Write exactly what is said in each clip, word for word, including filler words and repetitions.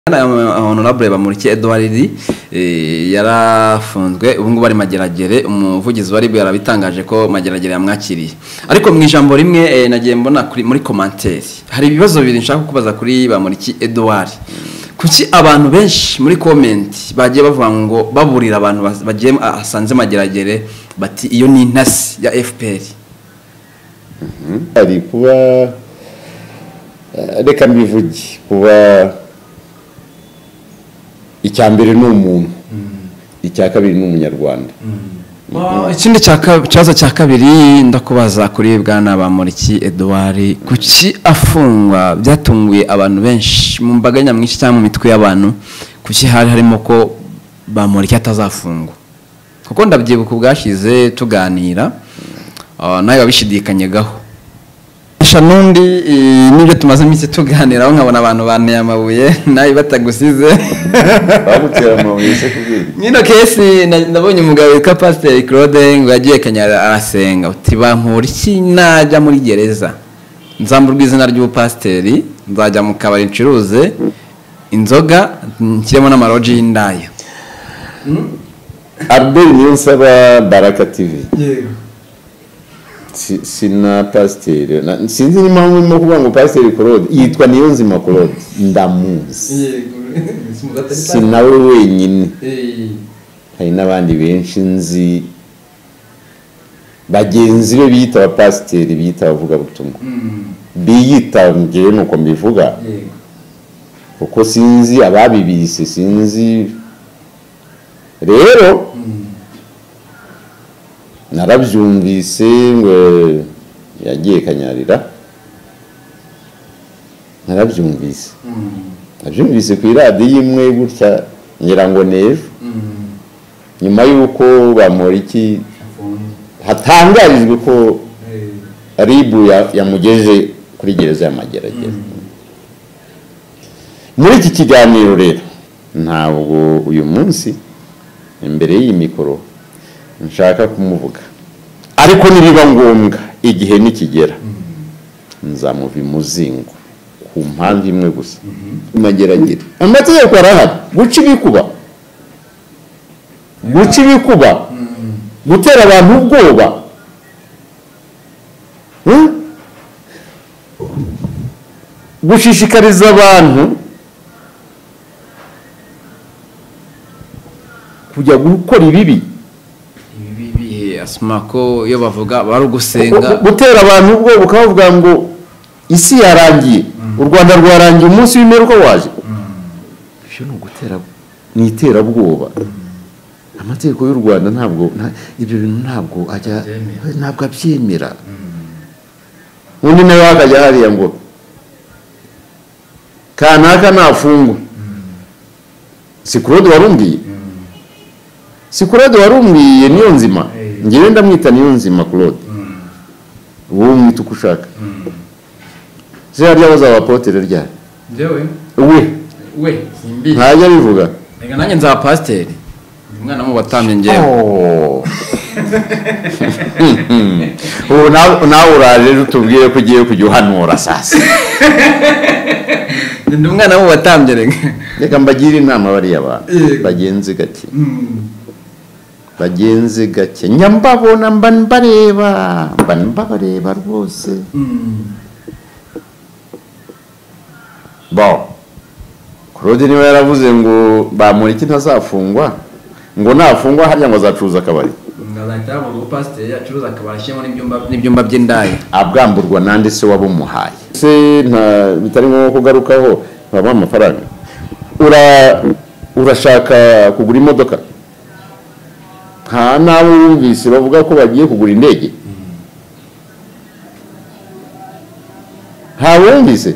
Honorable Bamporiki Edouard yarafunzwe ubu ngubu ari Mageragere. Umuvugizi wari yarabitangaje ko Mageragere yamwakiriye, ariko mu ijambo rimwe nagiye mbona muri commentaire hari ibibazo bibiri nshaka kubaza kuri Bamporiki Edouard. Kuki abantu benshi muri comment bagiye bavuga ngo baburira abantu bagiye asanze Mageragere bati iyo ni intasi ya F P R? Ari kuba reka mbivuge kuba icyambere ni umuntu, icya kabiri ni umunyarwanda. Ikindi cyaza cya kabiri ndakubaza kuri bwana Bamporiki Edouard, kuki afungwa byatunguye abantu benshi mu mbaga nyamwinshi cyangwa mu mitwe y'abantu, kuki hari harimo ko Bamporiki atazafungwa? Kuko ndabyibuka ubwashize tuganira nawe wabishidikanyagaho nundi nibyo tumaze iminsi tuganiraho nkabona abantu banteye amabuye nawe batagusize bagutera amabuye se kubwira nyino kesi. Nabonye umugabo witwa Pasteur Claude ngo yagiye Kanyara arasenga uti Bamporiki najya muri gereza nzamburwa izina ry'ubupasiteri, nzajya mu kabari ncuruze inzoga nshyiremo n'amaroji y'indaya. Albert Niyonsaba, Baraka T V. Yego. Sina Pasteur sinzi impamvu urimo kuvuga ngo Pasteur Claude yitwa Niyonzima Claude, ndamuzi. Yego. Sinawe wenyine, hari n'abandi benshi nzi bagenzi be biyita abapasiteri, biyita abavuga butumwa, biyita ngewe nuko mbivuga kuko sinzi ababibise, sinzi rero narabyumvise ngo yagiye Kanyarira, narabyumvise nabyumvise ku iradiyo imwe gutya ngira ngo nejo nyuma y'uko Bamporiki hatangarijwe ko Ribu yamugeje kuri gereza ya Mageragere. Muri iki kiganiro rero ntabwo uyu munsi imbere y'iyi mikoro nshaka kumuvuga, ariko nibiba ngombwa igihe nikigera nzamuva imuzingo ku mpamvu imwe gusa. Mageragere amategeko arahari, guca ibikuba guca ibikuba gutera abantu ubwoba, gushishikariza abantu kujya gukora ibibi. Asma ko iyo bavuga bari gusenga, gutera abantu ubwo bukavuga ngo isi yarangiye, u Rwanda rwarangiye, umunsi w'imperuka waje. Byo no gutera ni iterabwoba. Amategeko y'u Rwanda ntabwo ibyo bintu ntabwo ajya ntabwo abyemera. Undi nawe akajya hariya ngo kanaka nafungwa. Si Claude warumbwiye, si Claude warumbwiye Niyonzima, ngewe ndamwita Niyonzima Claude, uwo mwita uko ushaka. Se harya baza abapotere ryari? Ndewe we we simbi ntajya bivuga. Rega nanjye nza pasiteri, umwana mu batamye ngewe. Oh ubu nawe uraje utubwire ko ugiye kujya uhanura sasa. Ndi umwana mu batamye rega. Reka mbagira inama bari abantu bagenzi gake, bagenzi gake nyambabona mba mbareba mba mbareba rwose. Bo Claude niwe yaravuze ngo Bamporiki ntazafungwa, ngo nafungwa harya ngo azacuruza akabari, ngazahita ngo pasiteri yacuruza akabari ashyiramo n'ibyumba n'ibyumba by'indaya. abwamburwa nande se wabumuhaye se? Nta bitari nko kugarukaho baba amafaranga. ura urashaka kugura imodoka, nta nabo wumvise bavuga ko bagiye kugura indege? nta wumvise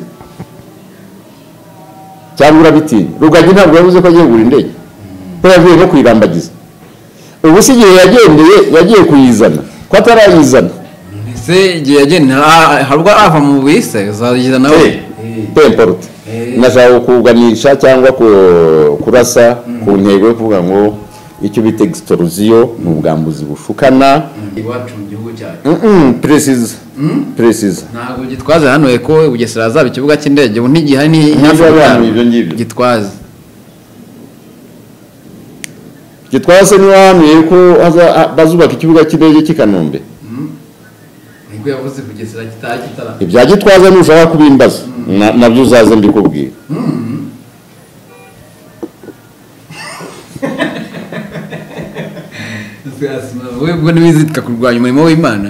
cyangwa urabitinya? Rugagi ntabwo yavuze ko agiye kugura indege, ko yavuye no kuyirambagiza. Ubu si igihe yagendeye yagiye kuyizana, ko atarayizana se igihe yagendeye harwa ava mu bise uzayiza nawe temporte. Nashaka kuganisha cyangwa kurasa ku ntego yo kuvuga ngo icyo bita extorsion ni ubwambuzi bushukana iwacu mu gihugu cyacu. Mm precise peresiza ntabwo Gitwaza hanuye ko Bugesera hazaba ikibuga cy'indege ubu ntigihari ni ibyo ngibyo Gitwaza Gitwaza niwe wahanuye ko bazubaka ikibuga cy'indege cy'i Kanombe nibwo yavuze Bugesera kitari kitara ibya Gitwaza nushaka kubimbaza nabyo uzaze mbikubwira webwe niwizitka kurwanya umurimo w'Imana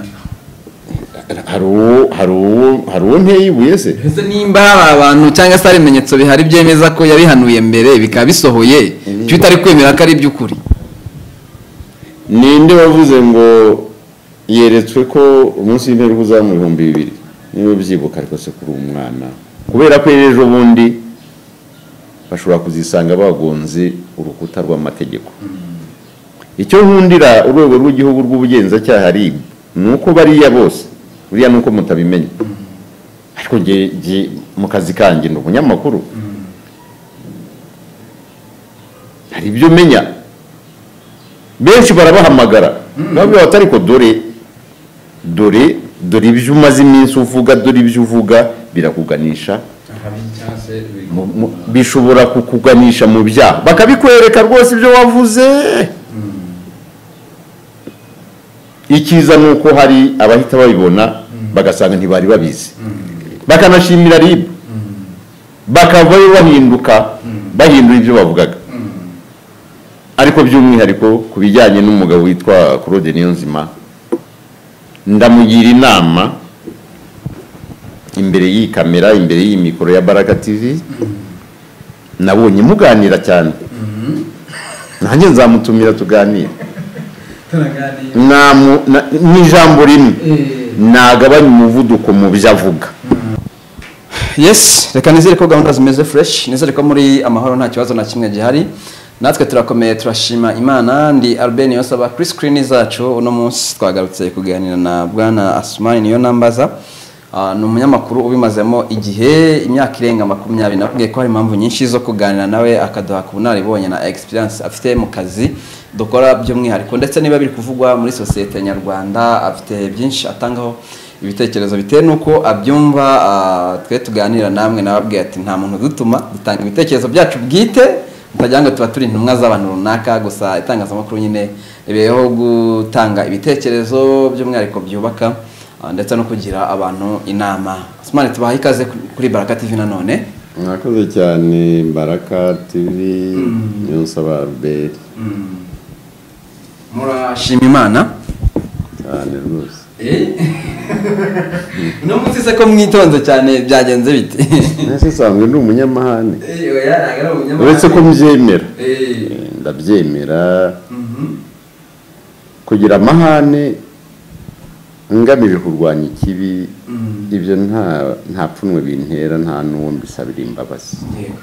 hari uwo nteye ibuye se ese nimba hari abantu cyangwa se hari ibimenyetso bihari byemeza ko yabihanuye mbere bikaba bisohoye cyo utari kwemera ko ari iby'ukuri ninde wavuze ngo yeretswe ko umunsi w'imperuka uzaba mu bihumbi bibiri niba byibuka ariko se kuri umwana kubera ko ejo bundi bashobora kuzisanga bagonze urukuta rw'amategeko icyo nkundira urwego rw'igihugu rw'ubugenzacyaha ari ni uko bariya bose buriya nuko mutabimenya ariko nge mu kazi kanjye ni umunyamakuru hari ibyo umenya benshi barabahamagara nabwo batari ko dore dore dore ibyo umaze iminsi uvuga dore ibyo uvuga birakuganisha bishobora kukuganisha mu byaha bakabikwereka rwose ibyo wavuze ikiza ni uko hari abahita babibona bagasanga ntibari babizi bakanashimira R I B bakavayo bahinduka bahindura ibyo bavugaga ariko by'umwihariko ku bijyanye n'umugabo witwa Claude Niyonzima ndamugira inama imbere y'iyi kamera imbere y'iyi mikoro ya Baraka T V nabonye muganira cyane nanjye nzamutumira tuganire ni ijambo rimwe nagabanya umuvuduko mu byo avuga yes reka nizere ko gahunda zimeze fresh nizere ko muri amahoro nta kibazo na kimwe gihari natwe turakomeye turashima Imana ndi Albert Niyonsaba kuri screen zacu uno munsi twagarutse kuganira na bwana Asumani Niyonambaza ni umunyamakuru ubimazemo igihe imyaka irenga makumyabiri nakubwiye ko hari impamvu nyinshi zo kuganira nawe akaduha ku bunararibonye na experience afite mu kazi dukora by'umwihariko ndetse niba biri kuvugwa muri sosiyete nyarwanda afite byinshi atangaho ibitekerezo bitewe nuko abyumva twe tuganira namwe nababwiye ati nta muntu dutuma dutanga ibitekerezo byacu bwite mutagira ngo tuba turi intumwa z'abantu runaka gusa itangazamakuru nyine ibeho gutanga ibitekerezo by'umwihariko byubaka ndetse no kugira abantu inama Asumani tubaha ikaze kuri Baraka T V nanone mwakoze cyane Baraka T V Niyonsaba Albert murashima Imana cyane rwose no munsi se ko mwitonze cyane byagenze bite nese sangwe ndi umunyamahane uretse ko mbyemera ndabyemera kugira amahane ngamije kurwanya ikibi ibyo nta nta pfunwe bintera nta n'uwo mbisabira imbabazi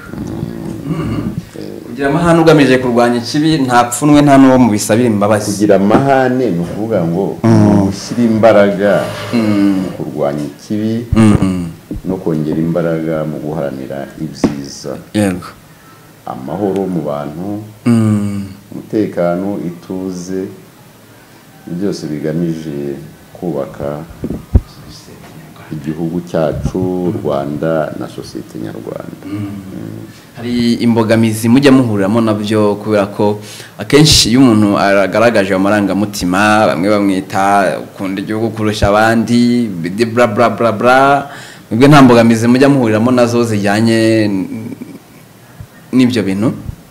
kugira amahane ugamije kurwanya ikibi nta pfunwe nta n'uwo mubisabira imbabazi kugira amahane ni ukuvuga ngo gushyira imbaraga mu kurwanya ikibi no kongera imbaraga mu guharanira ibyiza yego amahoro mu bantu umutekano ituze byose bigamije kubaka igihugu cyacu u Rwanda na sosiyete nyarwanda hari imbogamizi mujya muhuriramo nabyo kubera ko akenshi iyo umuntu agaragaje amarangamutima bamwe bamwita ukunda igihugu kurusha abandi bla bla bla bla mwebwe nta mbogamizi mujya muhuriramo nazo zijyanye n'ibyo bintu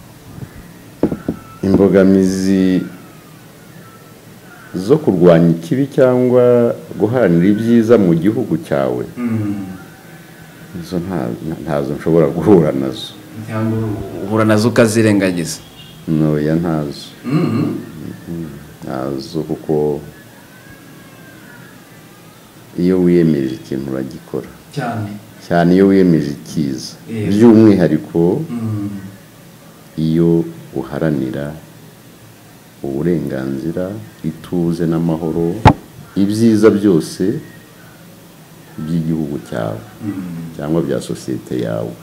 imbogamizi zo kurwanya ikibi cyangwa guharanira ibyiza mu gihugu cyawe izo ntazo nshobora guhura nazo uhura nazo ukazirengagiza noya ntazo ntazo kuko iyo wiyemeje ikintu uragikora cyane cyane iyo wiyemeje icyiza by'umwihariko iyo uharanira uburenganzira ituze n'amahoro ibyiza byose by'igihugu cyawe cyangwa bya sosiyete yawe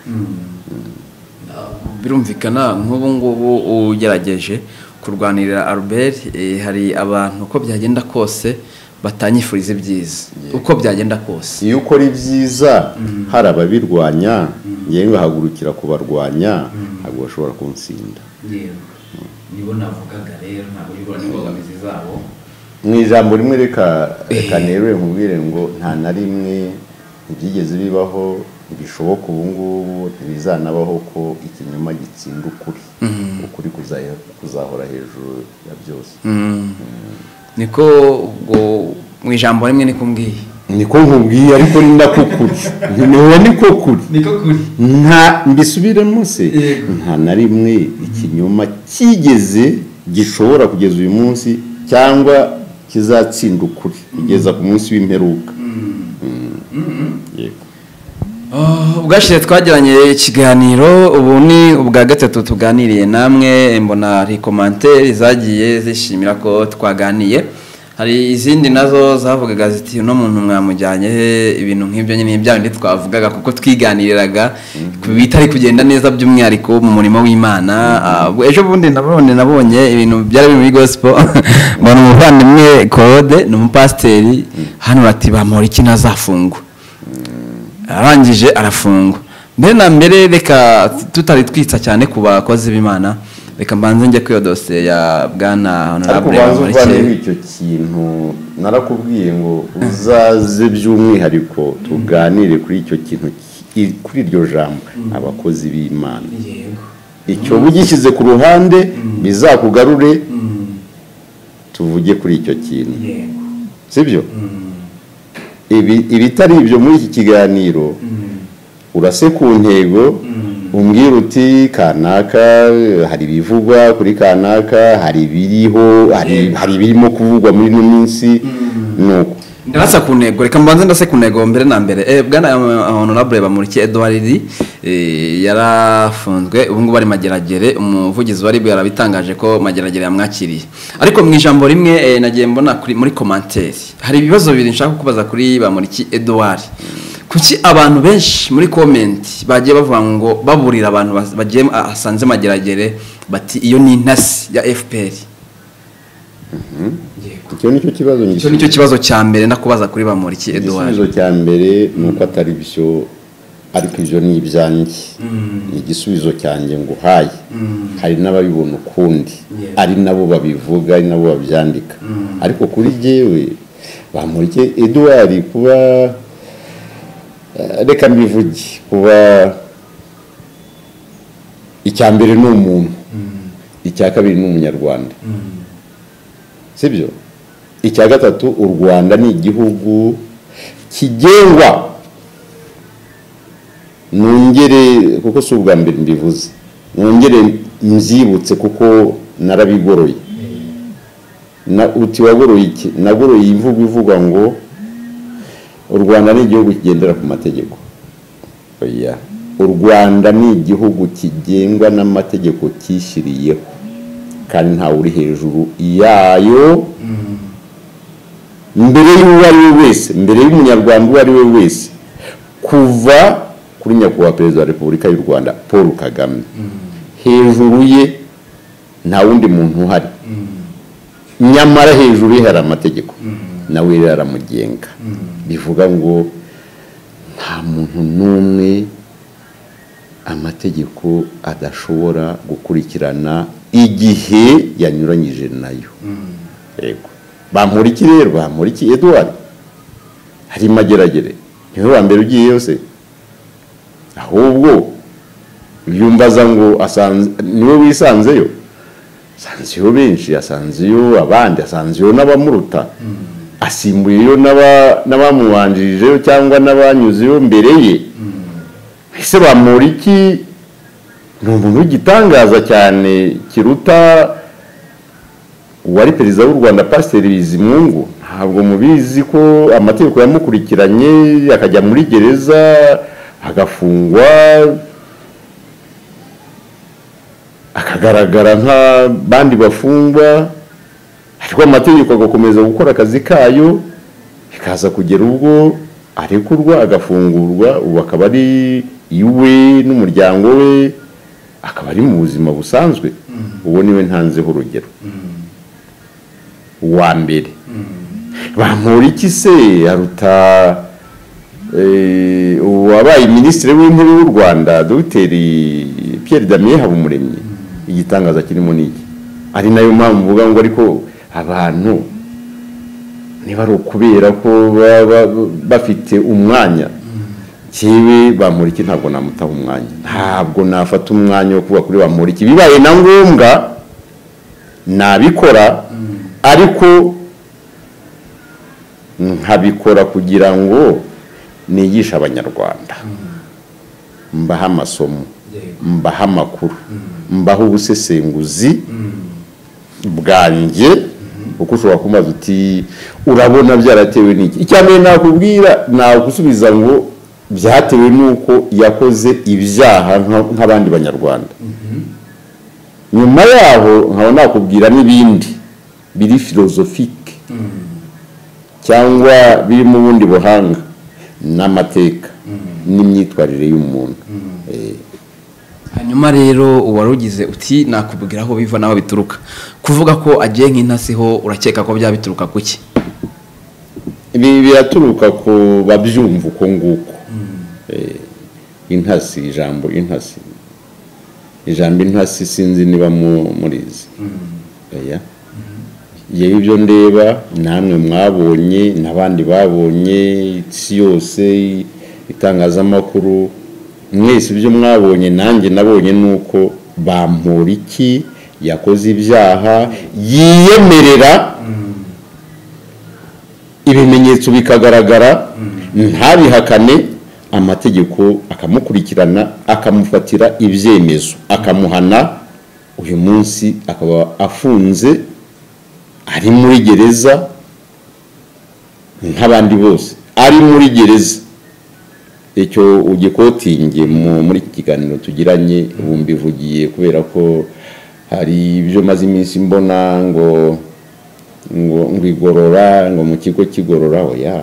birumvikana nk'ubu ngubu ugerageje kurwanirira Albert hari abantu uko byagenda kose batanyifuriza ibyiza uko byagenda kose. iyo ukora ibyiza hari ababirwanya ngewe ngahagurukira kubarwanya ntabwo bashobora kunsinda. nibo navugaga rero ntabwo yibura n'imbogamizi zabo. mu ijambo rimwe reka reka nerure nkubwire ngo nta na rimwe ibyigeze bibaho bishoboka ubu ngubu ntibizanabaho ko ikinyoma gitsinda ukuri. ukuri kuzahora hejuru ya byose. niko ubwo mu ijambo rimwe niko mbwiye niko nkubwiye ariko ni nako kuri niho niko kuri niko kuri nta mbisubiremo se nta na rimwe ikinyoma kigeze gishobora kugeza uyu munsi cyangwa kizatsinda ukuri kugeza ku munsi w'imperuka. yego ubwashize twagiranye ikiganiro ubu ni ubwa gatatu tuganiriye namwe mbona hari commentaire zagiye zishimira ko twaganiye. hari izindi nazo zavugaga ziti uno muntu mwamujyanye ibintu nk'ibyo nyine byandi twavugaga kuko twiganiriraga bitari kugenda neza by'umwihariko mu murimo w'Imana. ejo bundi nabone nabonye ibintu byari biri muri gospel mbona umuvandimwe Claude ni umupasiteri hano ati bamora iki nazafungwa arangije arafungwa. mbere na mbere reka tutari twitsa cyane ku bakozi b'Imana reka mbanze njye kwiyo dosiye ya bwana honorable Bamporiki. icyo kintu narakubwiye ngo uzaze by'umwihariko tuganire kuri icyo kintu kuri iryo jambo abakozi b'Imana. icyo bugishyize ku ruhande bizakugarure tuvuge kuri icyo kintu sibyo. ibi ibitari ibyo muri iki kiganiro urase ku ntego umbwira uti kanaka hari bivugwa kuri kanaka hari biriho hari hari birimo kuvugwa muri no minsi nuko ndarasa ku ntego. reka mbanze ndase ku ntego mbere na mbere eh bwana honorable Bamporiki Edouard eh yarafunzwe ubu ngubu ari mageragere. umuvugizi wari bwe yarabitangaje ko mageragere yamwakiriye ariko mu ijambo rimwe eh, nagiye mbona kuri muri commentaire hari ibibazo bibiri nshaka kubaza kuri Bamporiki Edouard. kuki abantu benshi muri comment bagiye bavuga ngo baburira abantu bagiye asanze mageragere bati iyo ni intasi ya F P R. icyo nicyo kibazo nicyo nicyo kibazo cya mbere ndakubaza kuri Bamporiki Edouard. ikibazo cya mbere nuko atari byo ariko ibyo ni ibyanjye. igisubizo cyanjye ngo hayi hari n'ababibona ukundi ari nabo babivuga ari nabo babyandika ariko kuri jewe Bamporiki Edouard kuba reka mbivuge kuba icya mbere ni umuntu icya kabiri ni umunyarwanda sibyo. icya gatatu u Rwanda ni igihugu kigengwa nongere kuko si ubwa mbere mbivuze nongere mbyibutse kuko narabigoroye na uti wagoroye iki nagoroye imvugo ivuga ngo u Rwanda ni igihugu kigendera ku mategeko. oya u Rwanda ni igihugu kigengwa n'amategeko kishyiriyeho kandi ntawe uri hejuru yayo mbere y'uwo ari we wese mbere y'umunyarwanda uwo ari we wese kuva kuri nyakubahwa perezida wa Repubulika y'u Rwanda Paul Kagame hejuru ye nta wundi muntu uhari nyamara hejuru ye hari amategeko nawe rero aramugenga. bivuga ngo nta muntu n'umwe amategeko adashobora gukurikirana igihe yanyuranyije nayo. yego Bamporiki rero Bamporiki Edouard hari mageragere niwe wa mbere ugiye yose ahubwo yumbaza ngo asanze niwe wisanzeyo asanzeyo benshi asanzeyo abandi asanzeyo n'abamuruta asimbuyeyo n'abamubanjirijeyo cyangwa n'abanyuzeyo mbere ye. ese Bamporiki ni umuntu w'igitangaza cyane kiruta uwari perezida w'u Rwanda Pasiteri Bizimungu. ntabwo mubizi ko amategeko yamukurikiranye akajya muri gereza agafungwa akagaragara nk'abandi bafungwa ariko amategeko agakomeza gukora akazi kayo bikaza kugera ubwo arekurwa agafungurwa ubu akaba ari iwe n'umuryango we akaba ari mu buzima busanzwe. uwo niwe ntanzeho urugero wa mbere. Bamporiki se aruta uwabaye minisitiri w'intebe w'u Rwanda Dogiteri Pierre Damien Habumuremyi. Igitangaza kirimo niki ari nayo mpamvu mvuga ngo ariko abantu niba ari ukubera ko bafite umwanya kiwe Bamporiki ntabwo namutaha umwanya, ntabwo nafata umwanya wo kuba kuri Bamporiki, bibaye na ngombwa nabikora ariko nkabikora kugira ngo nigisha abanyarwanda, mbaha amasomo, mbaha amakuru, mbaho ubusesenguzi bwanjye. Uko ushobora kumaza uti urabona byaratewe n'iki, icyambere nakubwira nagusubiza ngo byatewe nuko yakoze ibyaha nk'abandi banyarwanda. Nyuma yaho nkaba nakubwira n'ibindi biri philosophique cyangwa biri mu bundi buhanga n'amateka n'imyitwarire y'umuntu. Hanyuma rero uwarugize uti nakubwira aho biva naho bituruka, kuvuga ko agiye nk'intasi ho urakeka ko bya bituruka kuki? Ibi biraturuka ko babyumva uko nguko. Intasi, ijambo intasi, ijambo intasi sinzi niba murizi. Oya, yewe ibyo ndeba namwe mwabonye n'abandi babonye, isi yose itangazamakuru mwese ibyo mwabonye nanjye nabonye nuko Bamporiki yakoze ibyaha yiyemerera, ibimenyetso bikagaragara, ntabihakane, amategeko akamukurikirana akamufatira ibyemezo akamuhana. Uyu munsi akaba afunze ari muri gereza nk'abandi bose, ari muri gereza. Icyo ugikotinge muri iki kiganiro tugiranye ubu mbivugiye kubera ko hari ibyo maze iminsi mbona ngo ngo ngigorora ngo mu kigo kigorora. Oya,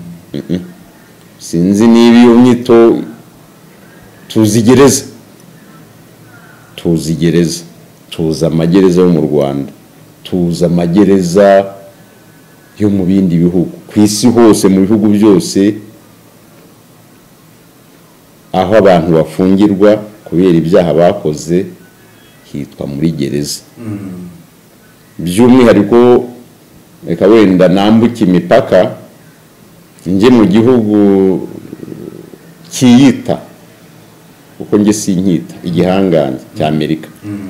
sinzi niba iyo nyito tuzigereza tuzigereza tuza amagereza yo mu Rwanda, tuza amagereza yo mu bindi bihugu ku isi hose, mu bihugu byose aho abantu bafungirwa kubera ibyaha bakoze hitwa muri gereza. By'umwihariko reka wenda nambuke imipaka njye mu gihugu kiyita, kuko njye sinkita, igihangange cya Amerika.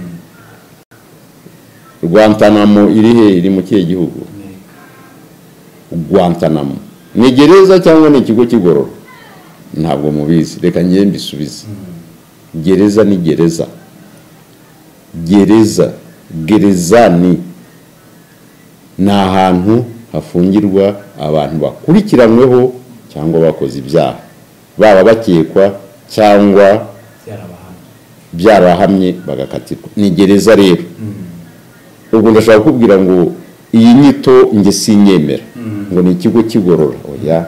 Guantanamo iri he? Iri mu kihe gihugu? Guantanamo ni gereza cyangwa ni ikigo kigorora? Ntabwo mubizi, reka njye mbisubize. Gereza ni gereza. Gereza, gereza ni ni ahantu hafungirwa abantu bakurikiranyweho cyangwa bakoze ibyaha, baba bakekwa cyangwa byarahamye bagakatirwa. Ni gereza rero. Ubwo ndashaka kubwira ngo iyi nyito nge sinyemera ngo ni ikigo kigorora. Oya.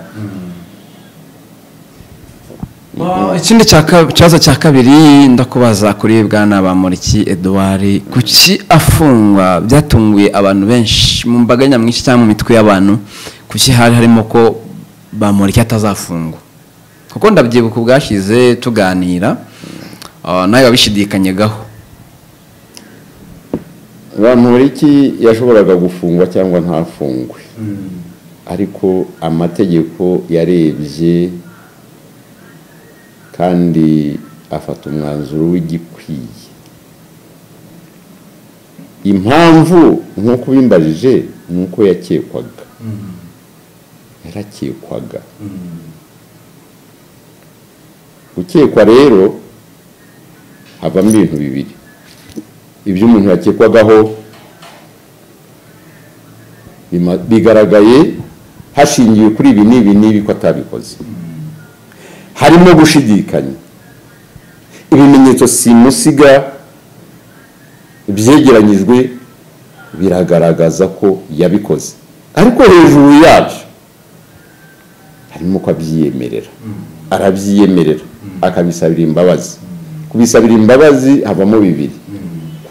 Ikindi cyaza cya kabiri ndakubaza kuri bwana Bamporiki Edouard, kuki afungwa byatunguye abantu benshi mu mbaga nyamwinshi cyangwa mu mitwe y'abantu, kuki hari harimo ko Bamporiki atazafungwa? Kuko ndabyibuka ubwashize tuganira nawe wabishidikanyagaho. Bamporiki yashoboraga gufungwa cyangwa ntafungwe, ariko amategeko yarebye kandi afata umwanzuro w'igikwiye. Impamvu nk'uko bimbajije nuko yakekwaga, yarakekwaga. Gukekwa rero havamo ibintu bibiri. Ibyo umuntu yakekwagaho bigaragaye hashingiwe kuri ibi n'ibi n'ibi ko atabikoze, harimo gushidikanya. Ibimenyetso simusiga byegeranyijwe biragaragaza ko yabikoze, ariko hejuru yabyo harimo ko abyiyemerera, arabyiyemerera akabisabira imbabazi. Kubisabira imbabazi havamo bibiri: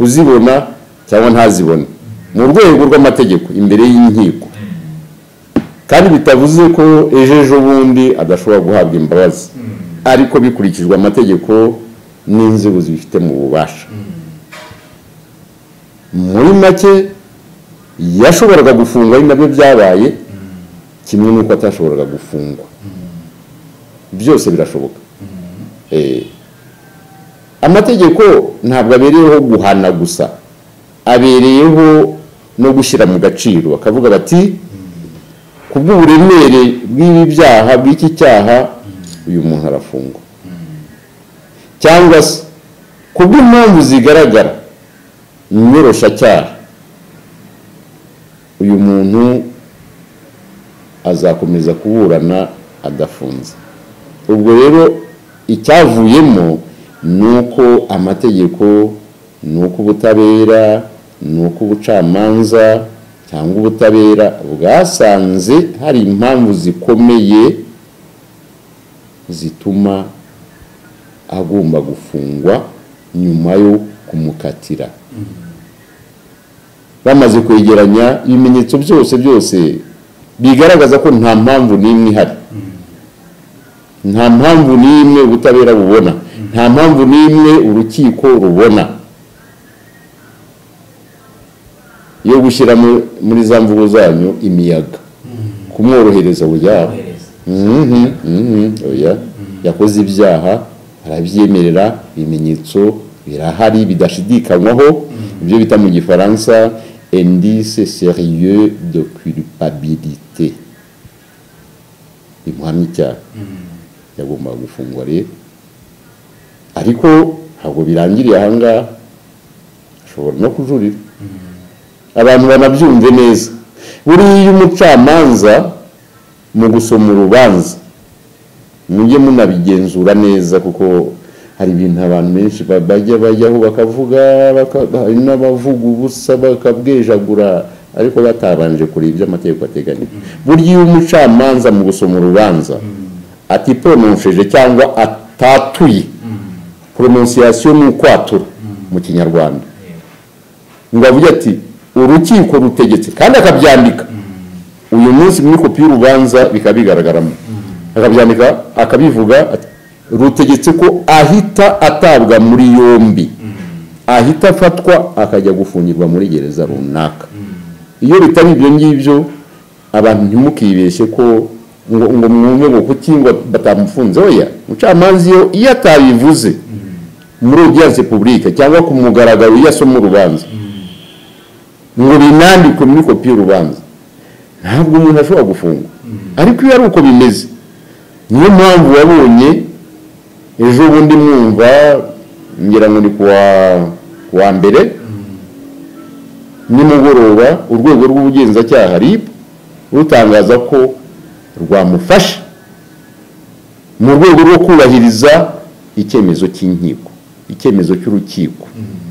kuzibona cyangwa ntazibone mu rwego rw'amategeko imbere y'inkiko. kandi bitavuze ko ejo ejo bundi adashobora guhabwa imbabazi ariko bikurikijwe amategeko n'inzego zibifite mu bubasha. Muri make yashoboraga gufungwa ari nabyo byabaye kimwe n'uko atashoboraga gufungwa, byose birashoboka. eh amategeko ntabwo abereyeho guhana gusa, abereyeho no gushyira mu gaciro, bakavuga bati kubw'uburemere bw'ibi byaha bw'iki cyaha uyu muntu arafungwa, cyangwa se kubw'impamvu zigaragara inyoroshyacyaha uyu muntu azakomeza kuburana adafunze. Ubwo rero icyavuyemo nuko amategeko, nuko ubutabera, nuko ubucamanza cyangwa ubutabera bwasanze hari impamvu zikomeye zituma agomba gufungwa nyuma yo kumukatira. Bamaze kwegeranya ibimenyetso byose byose bigaragaza ko nta mpamvu n'imwe ihari, nta mpamvu n'imwe ubutabera bubona, nta mpamvu n'imwe urukiko rubona yo gushyira muri za mvugo zanyu imiyaga kumworohereza bujyaho. mhm mhm oya yakoze ibyaha arabyemerera, ibimenyetso birahari bidashidikanywaho, ibyo bita mu gifaransa indice sérieux de culpabilité. Imuhamya icyaha yagomba gufungwa rero, ariko ntabwo birangiriye ahangaha, ashobora no kujurira. Abantu banabyumve neza, buriya umucamanza mu gusoma urubanza mujye munabigenzura neza, kuko hari ibintu abantu benshi bajya bajyaho bakavuga, hari n'abavuga ubusa bakabwejagura ariko batabanje kuri ibyo amategeko ateganya. Buriya umucamanza mu gusoma urubanza ati prononceje cyangwa atatuye, prononciation ni ukwatura mu kinyarwanda, ngo avuge ati urukiko rutegetse, kandi akabyandika uyu munsi muri kopi y'urubanza bikabigaragaramo, akabyandika akabivuga ati rutegetse ko ahita atabwa muri yombi, ahita afatwa akajya gufungirwa muri gereza runaka. Iyo bitari ibyo ngibyo abantu ntimukibeshye ko ngo ngo mwumve ngo kuki ngo batamufunze. Oya, umucamanza iyo iyo atabivuze muri audience publique cyangwa ku mugaragaro iyo asoma urubanza ngo binandikwe muri kopi y'urubanza, ntabwo umuntu ashobora gufungwa. Ariko iyo ari uko bimeze, niyo mpamvu wabonye ejo bundi mwumva ngira ngo ni kuwa kuwa mbere nimugoroba urwego rw'ubugenzacyaha R I B rutangaza ko rwamufasha mu rwego rwo kubahiriza icyemezo cy'inkiko, icyemezo cy'urukiko,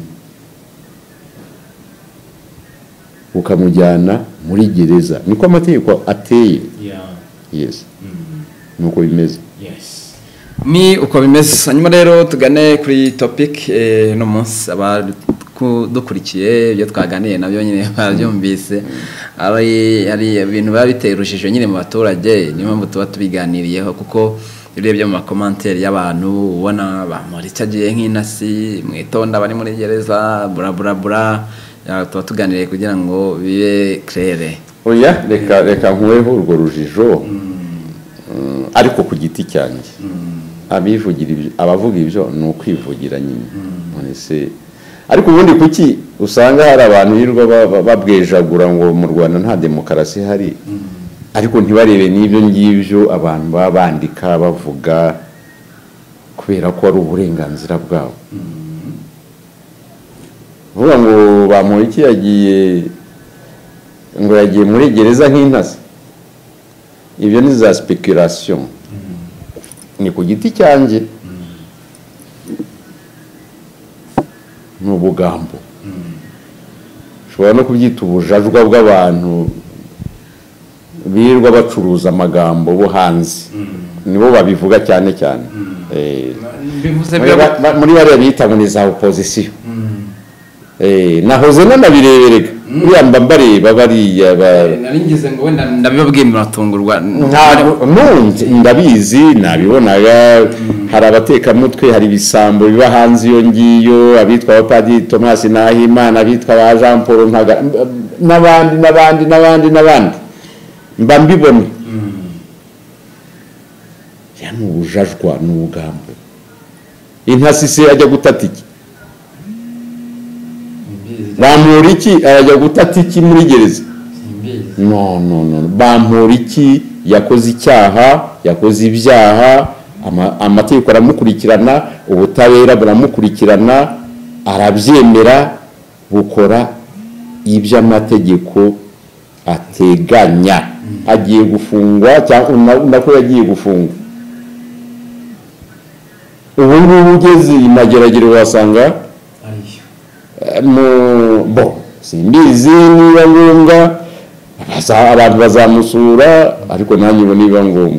ukamujyana muri gereza. Niko amategeko ateye. Yes, nuko bimeze. Yes, ni uko bimeze. Hanyuma rero tugane kuri topic eh, no munsi abadukurikiye ibyo twaganiye nabyo nyine babyumvise, ari ari ibintu biba biteye urujijo nyine mu baturage. Niyo mpamvu tuba tubiganiriyeho, kuko urebye mu commentaire y'abantu ubona bamuricagiye nk'inasi mwitonda bari muri gereza bura bura bura, tuba tuganiriye kugira ngo bibe claire. Oya, reka reka nkweho urwo rujijo, ariko ku giti cyanjye abivugira ibyo, abavuga ibyo ni ukwivugira nyine. Nonese ariko ubundi kuki usanga hari abantu yirwa babwejagura ngo mu Rwanda nta demokarasi hari, ariko ntibarebe n'ibyo ngibyo abantu baba bandika bavuga kubera ko ari uburenganzira bwabo. Vuga ngo Bamporiki yagiye ngo yagiye muri gereza nk'intasi, ibyo ni za speculation. Ni ku giti cyanjye n'ubugambo, ushobora no kubyita ubujajwa bw'abantu birirwa bacuruza amagambo bo hanze, nibo babivuga cyane cyane. Muri bariya bita ngo ni za opposition. Nahoze nanabireberega uriya mba mbareba bariya naringize ngo wenda ndabibabwiye muratungurwa nunze ndabizi nabibonaga hari abatekamutwe hari ibisambo biba hanze iyo ngiyo abitwa abapadiri Thomas Nahimana abitwa ba Jean Paul Ntagara n'abandi n'abandi n'abandi n'abandi mba mbibona ya n'ubujajwa n'ubugambo intasi se ajya gutata iki bamura iki ajya gutata iki muri gereza no no no bamura iki yakoze icyaha yakoze ibyaha amategeko aramukurikirana ubutabera buramukurikirana arabyemera bukora ibyo amategeko ateganya agiye gufungwa cyangwa nako yagiye gufungwa ubu ngubu ugeze imageragere wasanga mu bo simbizi niba ngombwa abantu bazamusura ariko nanjye bo niba ngombwa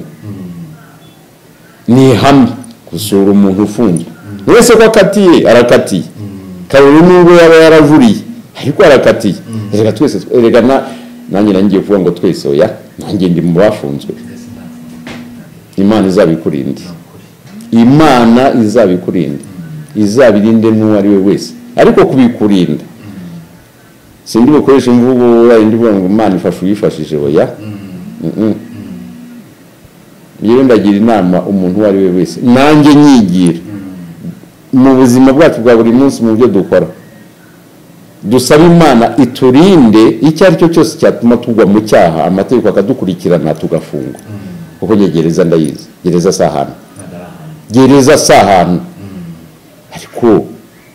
ni hamwe gusura umuntu ufunzwe wese ko akatiye arakatiye kabiri nubwo yaba yaravuriye ariko arakatiye reka twese reka nanjye nangiye kuvuga ngo twese oya nanjye ndi mu bafunzwe Imana izabikurinde Imana izabikurinde izabirinde n'uwo ari we wese ariko kubikurinda sindi bukoresha imvugo yindi vuga ngo Imana ifasha uyifashije oya yewe ndagira inama umuntu ari we wese nanjye nyigira mu buzima bwacu bwa buri munsi mu byo dukora dusaba Imana iturinde icyo ari cyo cyose cyatuma tugwa mu cyaha amategeko akadukurikirana tugafungwa kuko gereza ndayizi gereza sahana gereza sahana ariko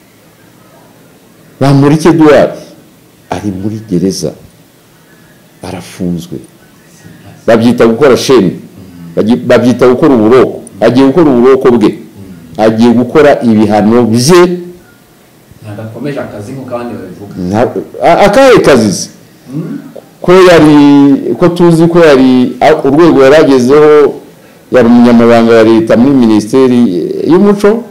Bamporiki Edouard ari muri gereza arafunzwe babyita gukora sheni babyita gukora uburoko agiye gukora uburoko bwe agiye gukora ibihano bye nadakomeje akazi nko kandi babivuga akahe kazi ko yari ko tuzi ko yari urwego yaragezeho yari umunyamabanga wa leta muri ministeri y'umuco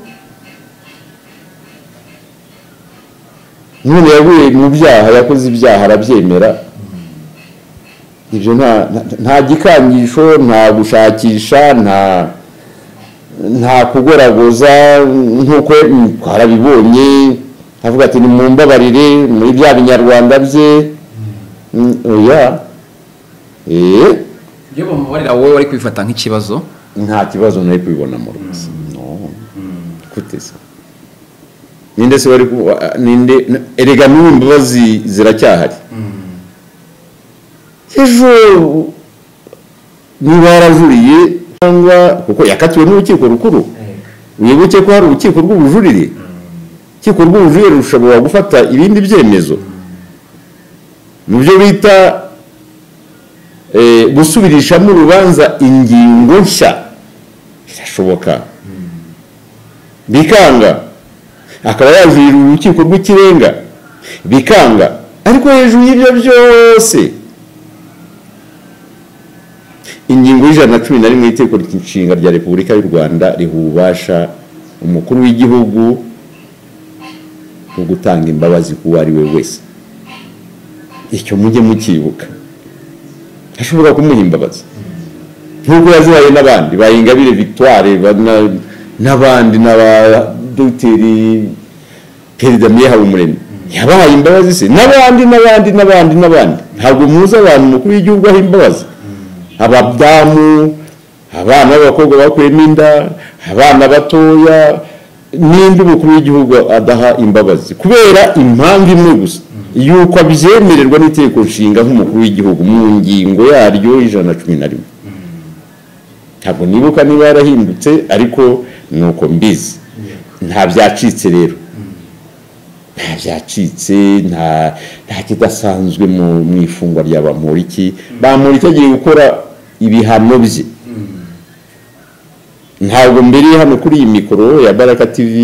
none yaguye mu byaha yakoze ibyaha arabyemera ibyo nta nta gikangisho nta gushakisha nta nta kugoragoza nkuko twarabibonye avuga ati ni mumbabarire muri bya binyarwanda bye oya eh iyo bamubarira wowe wari kwifata nk'ikibazo nta kibazo nari kubibona mu rwose no kutese ninde se wari ninde erega n'imbabazi ziracyahari ejo niba yarajuriye cyangwa kuko yakatiwe n'urukiko rukuru wibuke ko hari urukiko rw'ubujurire urukiko rw'ubujurire rushobora gufata ibindi byemezo mu byo bita gusubirishamo urubanza ingingo nshya birashoboka bikanga akaba yajurira urukiko rw'ikirenga bikanga ariko hejuru y'ibyo byose ingingo y'ijana na cumi na rimwe y'Itegeko Nshinga rya Repubulika y'u Rwanda rihubasha umukuru w'igihugu mu gutanga imbabazi ku ari we wese icyo mujye mukibuka ashobora kumuha imbabazi nkuko yazihaye n'abandi ba Ingabire Victoire n'abandi n'aba Dogiteri Pierre Habumuremyi yabahaye imbabazi se n'abandi n'abandi n'abandi n'abandi ntabwo muzi abantu mukuru w'igihugu aho imbabazi abadamu abana b'abakobwa bakuyemo inda abana batoya n'indi mukuru w'igihugu adaha imbabazi kubera impamvu imwe gusa yuko abyemererwa n'Itegeko Nshinga nk'umukuru w'igihugu mu ngingo yaryo ijana na cumi na rimwe ntabwo nibuka niba yarahindutse ariko nuko mbizi nta byacitse rero nta byacitse nta nta kidasanzwe mu ifungwa rya Bamporiki Bamporiki agiye gukora ibihano bye ntabwo mbere hano kuri iyi mikoro ya Baraka T V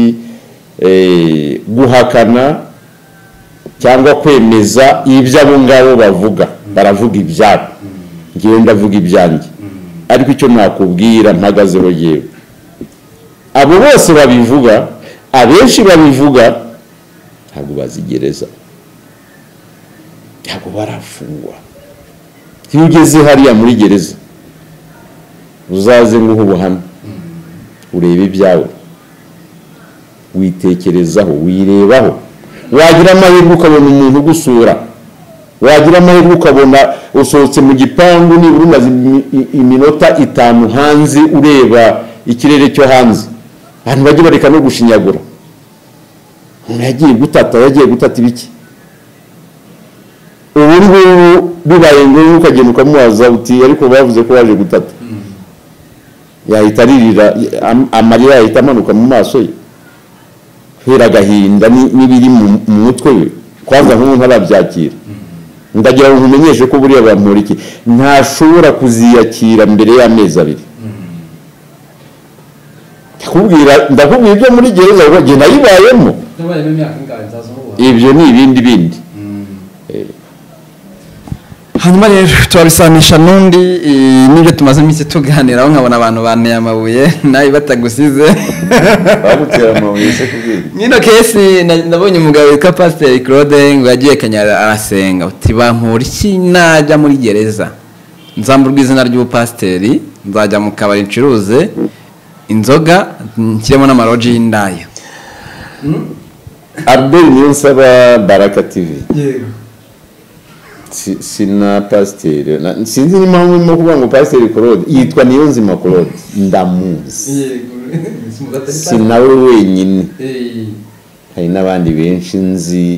guhakana cyangwa kwemeza ibyo abo ngabo bavuga baravuga ibyabo ngiye ndavuga ibyanjye ariko icyo nakubwira mpagazeho yewe abo bose babivuga abenshi babivuga ntabwo bazigereza ntabwo barafungwa. Iyo ugeze hariya muri gereza uzaze nguhe ubuhamya urebe ibyawe witekerezaho wirebaho, wagira amahirwe ukabona umuntu ugusura, wagira amahirwe ukabona usohotse mu gipangu nibura umaze iminota itanu hanze ureba ikirere cyo hanze, abantu bajye bareka no gushinyagura, umuntu yagiye gutata yagiye gutata ibiki, ubu ngubu bibaye ngombwa ukagenda ukamubaza uti ariko bavuze ko waje gutata, yahita aririra amarira yahita amanuka mu maso ye kubera agahinda n'ibiri mu mutwe we, kwanza nk'umuntu arabyakira. Ndagira ngo umenyeshe ko buriya Bamporiki ntashobora kuziyakira mbere y'amezi abiri. Ndakubwira ndakubwira ibyo muri gereza bagenda yibayemo, ibyo ni ibindi bindi. Hanyuma rero turabisanisha n'undi n'ibyo tumaze iminsi tuganiraho, nkabona abantu banteye amabuye nawe batagusize bagutera amabuye se kubwira nyino kesi. Nabonye umugabo witwa Pasiteri Claude ngo yagiye Kanyara arasenga, uti Bamporiki najya muri gereza nzamburwa izina ry'ubupasiteri, nzajya mu kabari ncuruze inzoga nshyiremo n'amaroji y'indaya. Albert Niyonsaba, Baraka T V. Yego. Sina pasiteri sinzi n'impamvu irimo kuvuga ngo Pasiteri Claude yitwa Niyonzima Claude, ndamuzi. Si nawe wenyine, hari n'abandi benshi nzi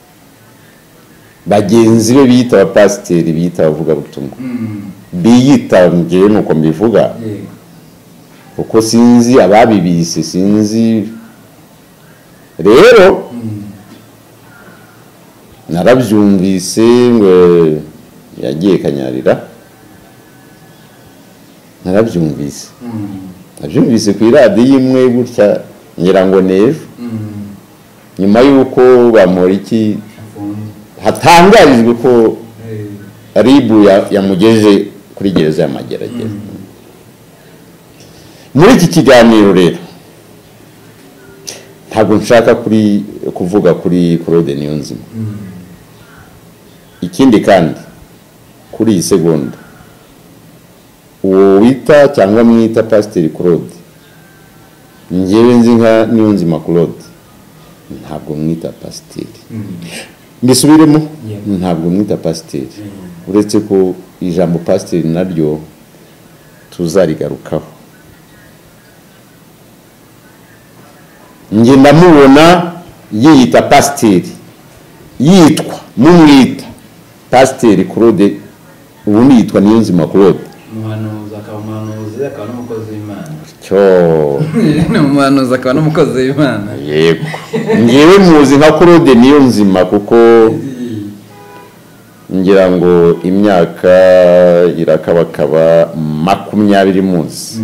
bagenzi be biyita abapasiteri biyita abavugabutumwa biyita, ngewe nuko mbivuga kuko sinzi ababibise sinzi. Rero narabyumvise ngo yagiye Kanyarira, narabyumvise nabyumvise ku iradiyo imwe gutya ngira ngo n'ejo, nyuma y'uko Bamporiki hatangarijwe ko ribu yamugeje kuri gereza y'Amageragere. Muri iki kiganiro rero ntabwo nshaka kuri kuvuga kuri Claude Niyonzima. Ikindi kandi kuri iyi segonda uwo wita cyangwa mwita Pasiteri Claude, njyewe nzi nka Niyonzima Claude ntabwo mwita pasiteri. Mbisubiremo, ntabwo mwita pasiteri, uretse ko ijambo pasiteri naryo tuzarigarukaho. Nge ndamubona yiyita pasiteri, yitwa mumwita Pasiteri Claude, ubundi yitwa Niyonzima Claude. Umuhanuzi akaba umuhanuzi akaba n'umukozi w'Imana. Cyo ni umuhanuzi akaba n'umukozi w'Imana. Yego, ngewe muzi nka Claude Niyonzima kuko ngira ngo imyaka irakabakaba makumyabiri munsi.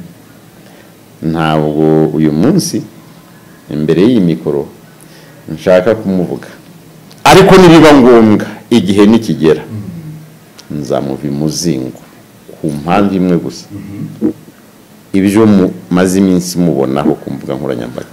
Ntabwo uyu munsi imbere y'iyi mikoro nshaka kumuvuga, ariko nibiba ngombwa igihe nikigera nzamuva imuzingo ku mpamvu imwe gusa, ibyo mumaze iminsi mubonaho ku mbuga nkoranyambaga,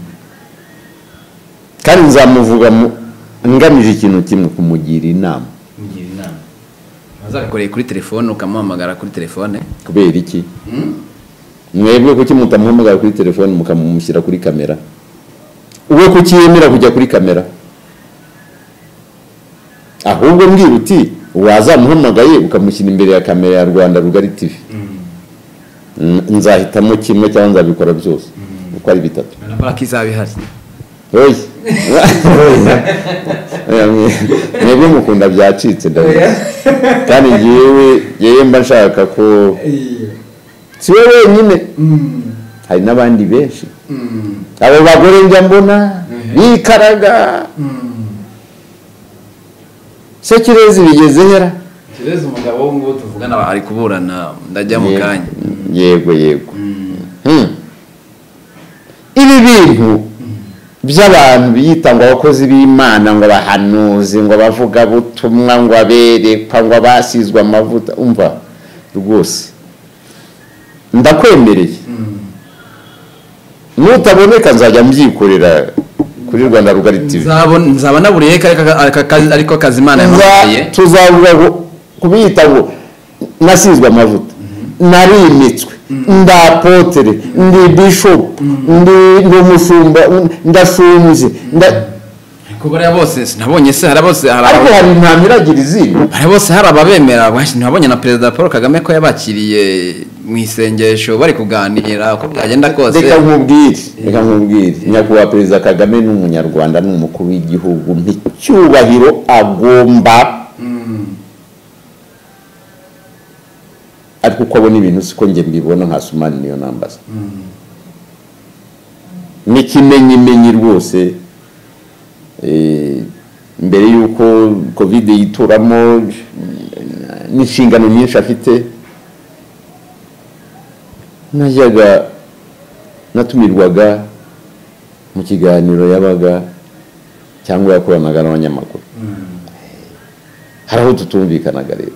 kandi nzamuvuga ngamije ikintu kimwe, kumugira inama. Azabikoreye kuri telefone ukamuhamagara kuri telefone. Kubera iki? Mwebwe kuki mutamuhamagara kuri telefone mukamushyira kuri kamera? Uwe kuki yemera kujya kuri kamera? Ahubwo mbwira uti wazamuhamagaye ukamushyira imbere ya kamera ya Rwanda Rugari T V. Nzahitamo kimwe cyangwa nzabikora byose uko ari bitatu. Baraka izabihari. Oyi. Mwebwe mukunda byacitse ndabizi. Kandi yewe yewe mba nshaka ko si wowe wenyine, hari n'abandi benshi. Abo bagore njya mbona bikaraga. Se Kirezi bigeze hera? Kirezi umugabo wo ngo tuvugana ari kuburana ndajya mu kanya. Yego yego. Ibi bintu by'abantu biyita ngo abakozi b'Imana, ngo bahanuzi, ngo bavuga butumwa, ngo aberekwa, ngo basizwe amavuta, umva rwose ndakwemereye nutaboneka nzajya mbyikorera kuri Rwanda Rugari T V nzaba naburiye ariko Kazimana yamubwiye tuzavuga ngo kubita ngo nasizwe amavuta narimitswe ndapotere ndi bishop ndi umushumba ndashunze kubara bose sinabonye se hari bose ariko hari ntamiragira izindi hari bose hari ababemera nabonye na Perezida Paul Kagame ko yabakiriye mu isengesho bari kuganira uko byagenda kose. Reka nkubwire reka nkubwire nyakubahwa Perezida Kagame n'umunyarwanda n'umukuru w'igihugu nticyubahiro agomba ariko uko abona ibintu siko nge mbibona nka Sumani niyo nambaza n'ikimenyimenyi rwose mbere yuko covid yituramo n'inshingano nyinshi afite najyaga natumirwaga mu kiganiro yabaga cyangwa yakoranaga n'abanyamakuru hari aho tutumvikanaga rero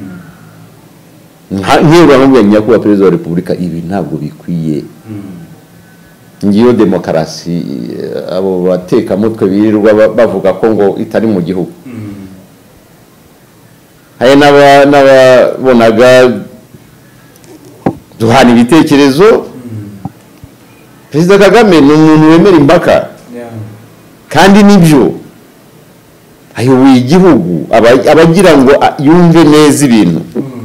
nk'iyo uramubwiye nyakubahwa Perezida wa Repubulika ibi ntabwo bikwiye ngiyo demokarasi abo batekamutwe birirwa bavuga ko ngo itari mu gihugu hari n'ababonaga duhana ibitekerezo Perezida Kagame ni umuntu wemera impaka kandi nibyo ayoboye igihugu abagira ngo yumve neza ibintu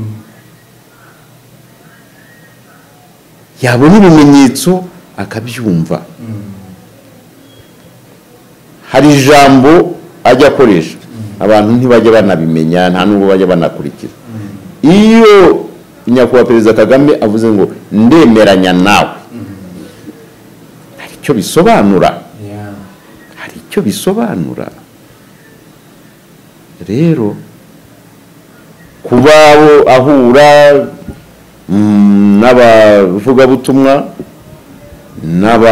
yabona ibimenyetso akabyumva hari ijambo ajya akoresha abantu ntibajya banabimenya nta nubwo bajya banakurikira iyo nyakubahwa Perezida Kagame avuze ngo ndemeranya nawe hari icyo bisobanura hari icyo bisobanura rero kuba ahura n'abavugabutumwa n'aba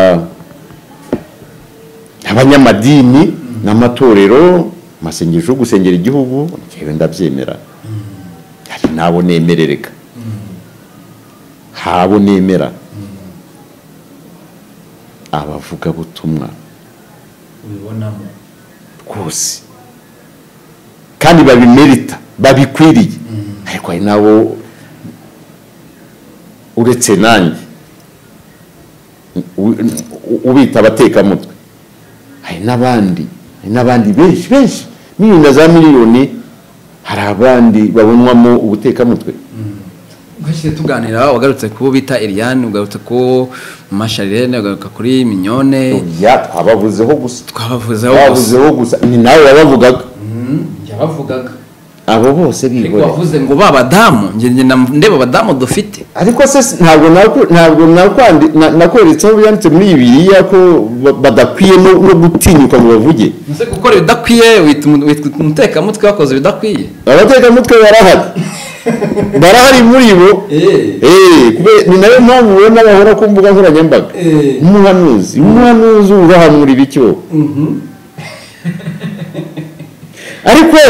abanyamadini n'amatorero masengesho gusengera igihugu yewe ndabyemera hari nabo nemerereka habo nemera abavugabutumwa ubibonamo rwose kandi babimerita babikwiriye ariko hari nabo uretse nanjye ubita abatekamutwe hari n'abandi hari n'abandi benshi benshi miliyoni za miliyoni hari abandi babonwamo ubutekamutwe Gashye tuganira wagarutse ku bita Eliane ugarutse ku Masharirene ugaruka kuri Mignone ya twabavuzeho gusa twabavuzeho twabavuzeho gusa ni nawe wabavugaga yabavugaga abo bose bigore wavuze ngo babadamu nge ndeba abadamu dufite ariko se ntabwo ntabwo nakwandi nakweretse byanditse muri Bibiliya ko badakwiye no gutinyuka ngo bavuge nse gukora bidakwiye witeka mutwe wakoze bidakwiye abateka mutwe barahari barahari muri bo eh kube ni nayo mpamvu ubona bahora ku mbuga nkoranyambaga umuhanuzi umuhanuzi urahanura ibicyo ariko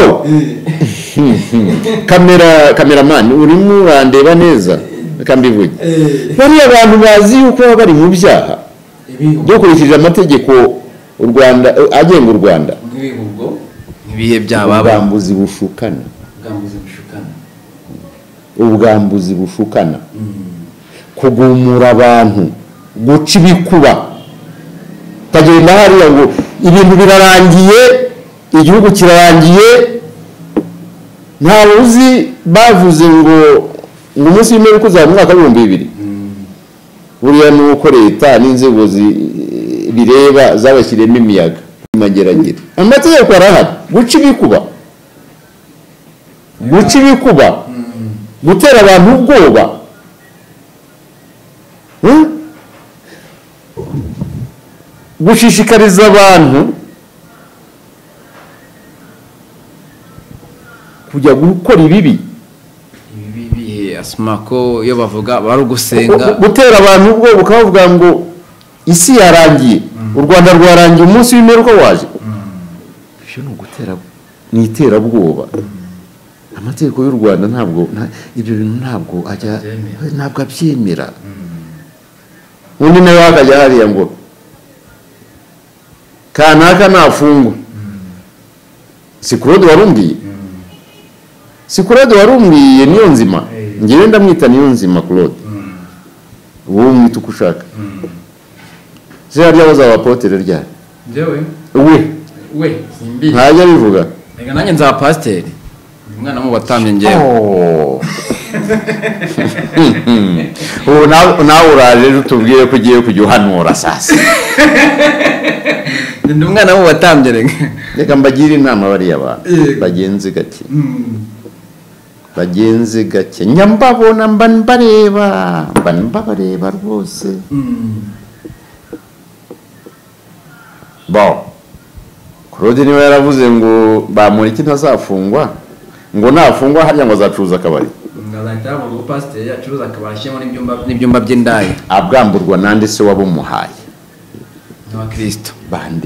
kamera kameraman urimo urandeba neza kambivuge bari abantu bazi yuko bari mu byaha dukurikije amategeko u Rwanda agenga u Rwanda ibihe byababa ubwambuzi bushukana ubwambuzi bushukana ubwambuzi bushukana kugumura abantu guca ibikuba tagenda hariya ngo ibintu birarangiye igihugu kirarangiye nta uzi bavuze ngo ngo umunsi w'imperuka uzaba mu mwaka w'ibihumbi bibiri buriya nuko leta n'inzego bireba zabashyiremo imiyaga imageragere amategeko arahari guca ibikuba guca ibikuba gutera abantu ubwoba gushishikariza abantu kujya gukora ibibi ibibi asmako iyo bavuga bari gusenga gutera abantu ubwo bukavuga ngo isi yarangiye u Rwanda rwarangiye umunsi w'imperuka waje ibyo no gutera ni iterabwoba amategeko y'u Rwanda ntabwo ibyo bintu ntabwo ajya ntabwo abyemera undi nawe akajya hariya ngo kanaka nafungwa si Claude warumbwiye si Claude warumbwiye niyo nzima ngewe ndamwita niyo nzima Claude wowe mwita uko ushaka zira ryabaza abapotere ryari njyewe we we simbi ntajya bivuga reka nanjye nzaba pasiteri umwana mu batamye njyewe ubu nawe uraje ejo utubwire ko ugiye kujya uhanura sasa ndi umwana mu batambye reka reka mbagire inama bariya abantu bagenzi gake bagenzi gake nyambabona mba mbareba mba mbabareba rwose bo Claude niwe yaravuze ngo Bamporiki ntazafungwa ngo nafungwa harya ngo azacuruza akabari ngazahita ngo pasiteri yacuruza akabari ashyiramo n'ibyumba n'ibyumba by'indaya abwamburwa nande se wabumuhaye n'abakristo bande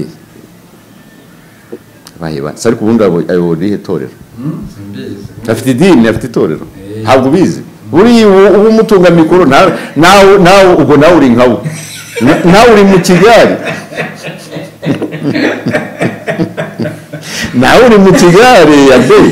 baheba sari kubundi ayobora ihe torero afite idini afite itorero ntabwo bizi uri ubu mutunga mikoro nawe nawe ubwo nawe uri nkawe nawe uri mu Kigali nawe uri mu Kigali ya be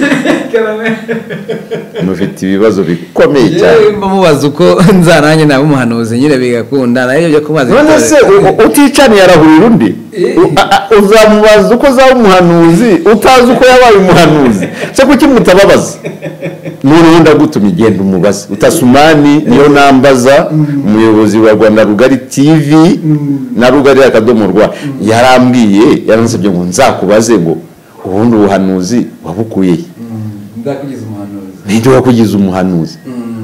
mufite ibibazo bikomeye cyane mba mubaza uko nzananye nawe umuhanuzi nyine bigakunda nayo byo kubaza none se uticaniye arahurira undi uzamubaza uko zaba umuhanuzi utazi uko yabaye umuhanuzi se kuki mutababaza none ndagutuma igenda umubaza utasumani niyo nambaza umuyobozi wa Rwanda Rugari T V na Rugari akadomo rwa yarambwiye yaransabye ngo nzakubaze ngo ubundi ubuhanuzi wabukuye ndakugize umuhanuzi ninde wakugize umuhanuzi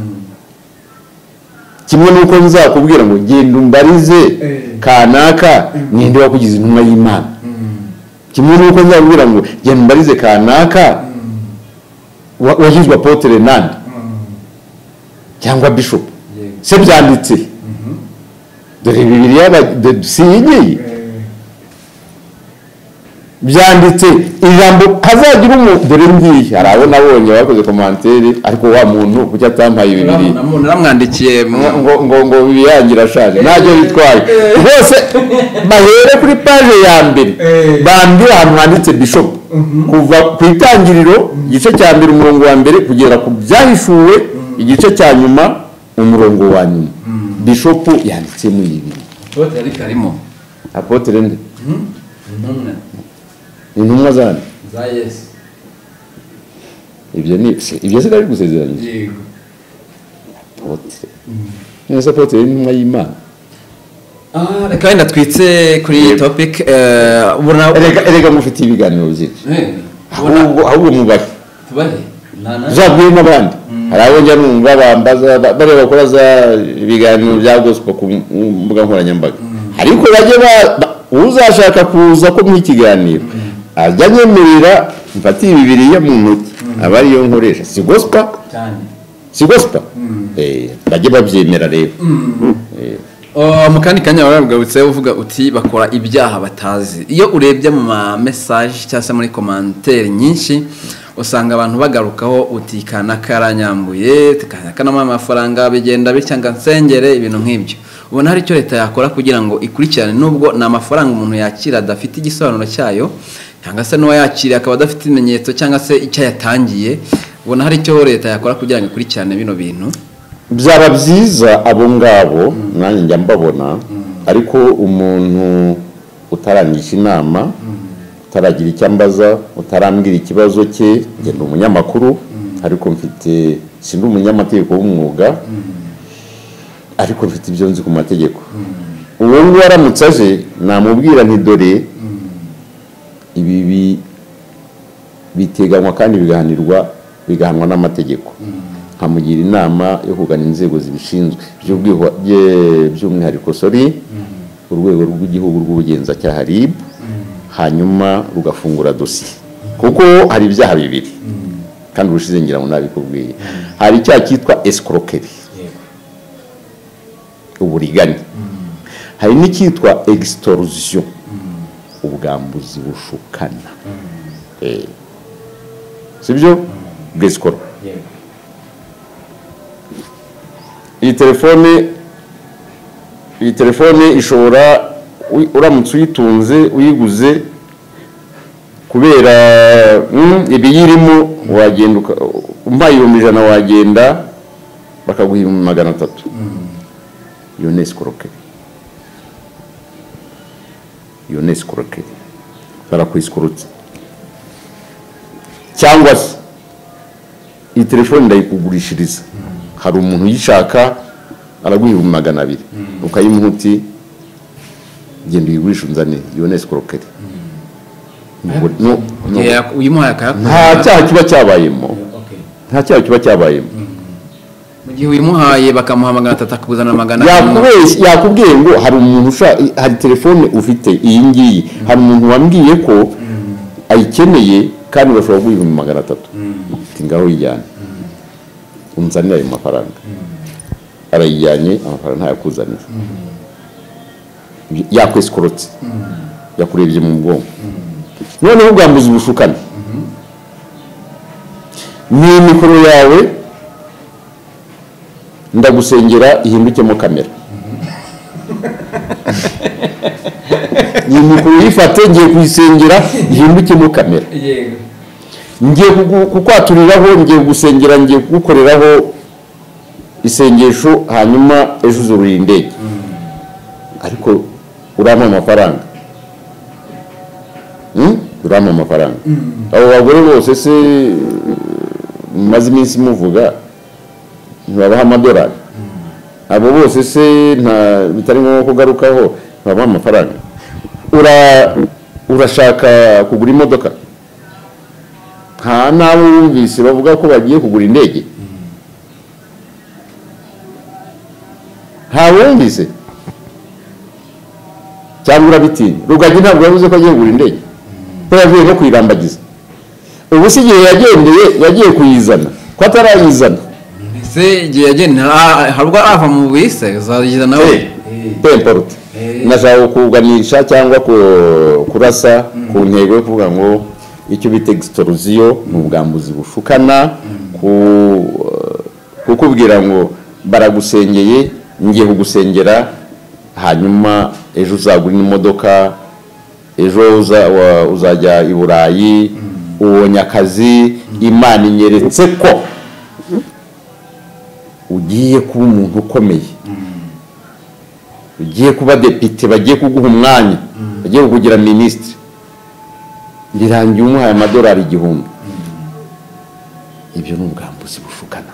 kimwe nuko nzakubwira ngo genda umbarize kanaka ninde wakugize intumwa y'Imana kimwe nuko nzakubwira ngo genda umbarize kanaka wagizwe apotre nande cyangwa bishop se byanditse dore Bibiliya sinyiye byanditse ijambo hazagira umuntu dore ngiye harabo nabonye bakoze commentaire ariko wa muntu kujya atampaye Bibiliya umuntu naramwandikiye ngo ngo ngo biyangira ashaje najyo bitwaye bose bahere kuri page ya mbere bambira ahantu handitse bishop kuva ku itangiriro igice cya mbere umurongo wa mbere kugera ku byahishuwe igice cya nyuma umurongo wa nyuma bishop yanditse mu Bibiliya apotre ari karimo apotre nde ntumwe intumwa zane za Yesu ibyo ni ibyo se ari gusezeranya yego apotre ni apotre intumwa y'Imana ah reka wenda twitse kuri topic eh ubona erega erega mufite ibiganiro byinshi ahubwo ahubwo mubari tubari nana zabwiye n'abandi hari abo njya numva bambaza bare bakora za ibiganiro bya gospel ku mbuga nkoranyambaga ariko bajye uzashaka kuza ko mu kiganiro ajya nyemerera mfatiye Bibiliya mu ntoki aba ariyo nkoresha si gospel cyane si gospel eh bajye babyemera rero oh mukandi kanya warabwabutse uvuga uti bakora ibyaha batazi iyo urebye mu ma message cyangwa muri commentaire nyinshi usanga abantu bagarukaho uti kana karanyambuye kana amafaranga bigenda bicyanga nsengere ibintu nk'ibyo ubona hari icyo leta yakora kugira ngo ikurikirane nubwo na amafaranga umuntu yakira adafite igisobanuro cyayo cyangwa se no yakira akaba adafite imenyetso cyangwa se icyo yatangiye ubona hari icyo leta yakora kugira ngo ikurikirane bino bintu byaba byiza abo ngabo nanjye njya mbabona ariko umuntu utarangisha inama utaragira icyo ambaza utarambwira ikibazo cye ngenda umunyamakuru ariko mfite sindi umunyamategeko w'umwuga ariko mfite ibyo nzi ku mategeko uwo nguwo aramutse aje namubwira nti dore ibi biteganywa kandi bigahanirwa bigahanwa n'amategeko nkamugira inama yo kugana inzego zibishinzwe by'umwihariko sori urwego rw'igihugu rw'ubugenzacyaha R I B hanyuma rugafungura dosiye kuko hari ibyaha bibiri kandi urushize ngira ngo nabikubwiye hari icyaha cyitwa escroquerie uburiganya hari n'icyitwa extorsion ubwambuzi bushukana eh sibyo bw'escro iyi telefone iyi telefone ishobora uramutse uyitunze uyiguze kubera ibiyirimo wagenda umpaye ibihumbi ijana wagenda bakaguha ibihumbi magana atatu. Iyo ni escroquerie, iyo ni escroquerie, barakwiskurutse. Cyangwa se iyi telefone ndayikugurishiriza, hari umuntu uyishaka araguha ibihumbi magana abiri ukayimuha uti genda uyigurisha unzane. Iyo ni escroquerie. Nta cyaha kiba cyabayemo, nta cyaha kiba cyabayemo. Mu gihe uyimuhaye bakamuha magana atatu akubuzana magana yakubeshye, yakubwiye ngo hari umuntu hari telefone ufite iyi ngiyi, hari umuntu wambwiye ko ayikeneye kandi bashobora kuguha ibihumbi magana atatu. Ati ngaho yijyane unzanire ayo mafaranga. Arayijyanye, amafaranga ntayakuzaniye. Yakweskorotse, yakurebye mu bwonko. Noneho ugambuza ubushukane. Ni mikoro yawe ndagusengera ihindukemo kamera. Ni mikoro yifate ngiye kuyisengera ihindukemo kamera. Ngiye kukwaturiraho, ngiye gusengera, ngiye kugukoreraho isengesho, hanyuma ejo uzurira indege. Ariko urampa amafaranga. Hmm? Urampa amafaranga. Abo bagore bose se maze iminsi muvuga ntibabaha amadolari. Abo bose se nta bitari nko kugarukaho babaha amafaranga. Ura urashaka kugura imodoka? Nta nabo wumvise bavuga ko bagiye kugura indege? Nta wumvise? Cyangwa urabitinya? Rugagi ntabwo yavuze ko agiye kugura indege, ko yavuye no kuyirambagiza. Ubu si igihe yagendeye yagiye kuyizana, ko atarayizana. Se igihe yagendeye harubwo ava mu bise uzayiza nawe. Temporte. Nashaka kuganisha cyangwa kurasa ku ntego yo kuvuga ngo icyo bita extorsion mu bwambuzi bushukana, kukubwira ngo baragusengeye ngiye kugusengera hanyuma ejo uzagura imodoka, ejo uzajya i Burayi, ubonye akazi, Imana inyeretse ko ugiye kuba umuntu ukomeye, ugiye kuba depite, bagiye kuguha umwanya, bagiye kukugira minisitiri, birangiye umuhaye amadolari igihumbi. Ibyo ni ubwambuzi bushukana.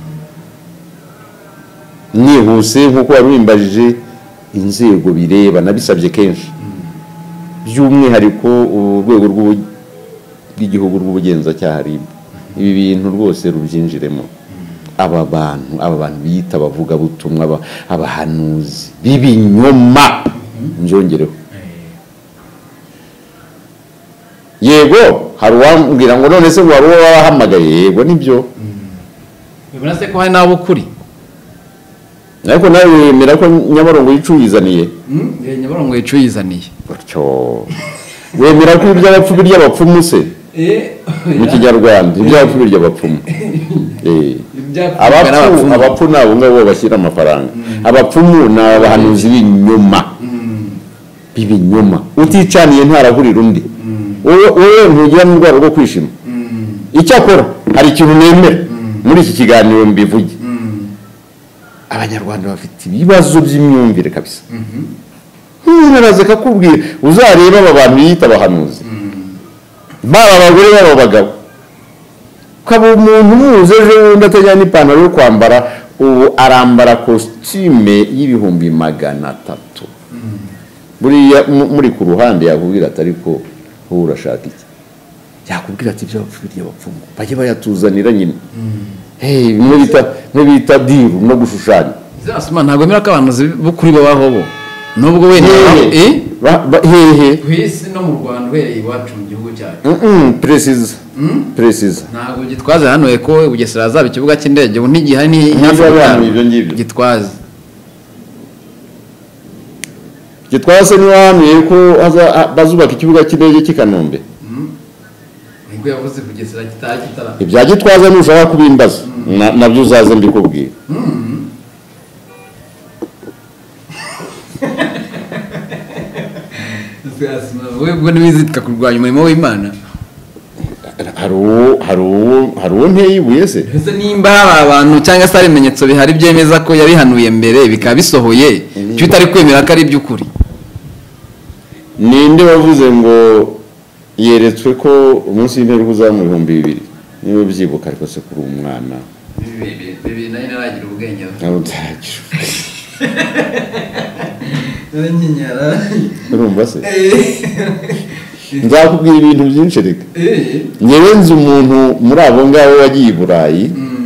Nihuse nkuko wari wimbajije inzego bireba nabisabye kenshi, by'umwihariko urwego rw'igihugu rw'ubugenzacyaha R I B, ibi bintu rwose rubyinjiremo. Aba bantu aba bantu biyita bavuga butumwa, abahanuzi b'ibinyoma, njongereho. Yego hari wambwira ngo none se wari wahamagaye, yego nibyo. Bibona se ko hari nabo kuri. Ariko nawe wemera ko Nyabarongo yicuyizaniye? Mm, eh Nyabarongo yicuyizaniye. Gutyo. Wemera ko iby'abapfu birya bapfumu se? Eh, mu Kinyarwanda iby'abapfu birya bapfumu. Eh. Abapfu abapfu nabo ngabo bashyira amafaranga. Abapfumu na abahanuzi b'inyuma. Bibinyoma. Uticaniye ntarahurira undi. Wowe wowe ntugira n'indwara rwo kwishima. Icyakora hari ikintu nemera muri iki kiganiro mbivuge. Abanyarwanda bafite ibibazo by'imyumvire kabisa. Mhm. Naraze kakubwira uzareba aba bantu yita abahanuzi. Baba abagore baba abagabo. Kaba umuntu muze ejo ndatajya n'ipantaro yo kwambara, ubu arambara costume y'ibihumbi magana atatu. Buriya muri ku ruhande yakubwira atari ko wowe urashaka iki? Yakubwira ati byo bapfiriye bapfumu bajye bayatuzanira nyine. Hey, mwe bita mwe bita diru no gushushanya. Zasuma ntago mira kabantu bukuri babaho bo. Nubwo we eh hehe kwisi no mu Rwanda wereye iwacu mu gihugu cyacu. Mhm, precise. Mhm, precise. Ntago gitwaza hano eko Bugesera azaba ikibuga cy'indege ubu ntigiha ni gitwaza. Gitwaza ni wamye ko bazubaka ikibuga cy'indege cy'Ikanombe. Ngo yavuze Bugesera kitara kitara. Ibya Gitwaza nushaka kubimbaza nabyo uzaze mbikubwira. ubwo ntibizitka kurwanya umurimo w'Imana hari uwo hari uwo hari uwo nteye ibuye se ese nimba hari abantu cyangwa se hari ibimenyetso bihari byemeza ko yabihanuye mbere bikaba bisohoye cyo utari kwemera ko ari iby'ukuri ninde wavuze ngo yeretswe ko umunsi w'imperuka uzaba mu bihumbi bibiri niba byibuka ariko se kuri umwana bibiri nayo naragira ubwenge ntabwo utagira nyinyara urumva se nzakubwira ibintu byinshi reka nyewe nzi umuntu muri abo ngabo wagiye i Burayi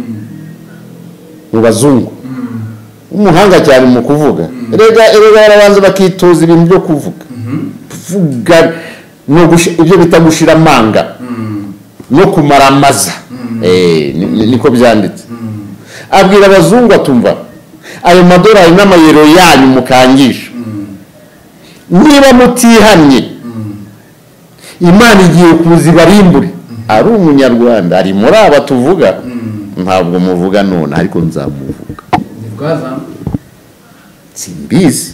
mu bazungu umuhanga cyane mu kuvuga rega rega barabanza bakitoza ibintu byo kuvuga kuvuga no ibyo bita gushira amanga no kumaramaza eh niko byanditse abwira abazungu atumva ayo madolari n'amayero yanyu mukangisha niba mutihamye Imana igiye kuzibarimbure ari umunyarwanda ari muri aba tuvuga ntabwo muvuga none ariko nzamuvuga nibwaza simbizi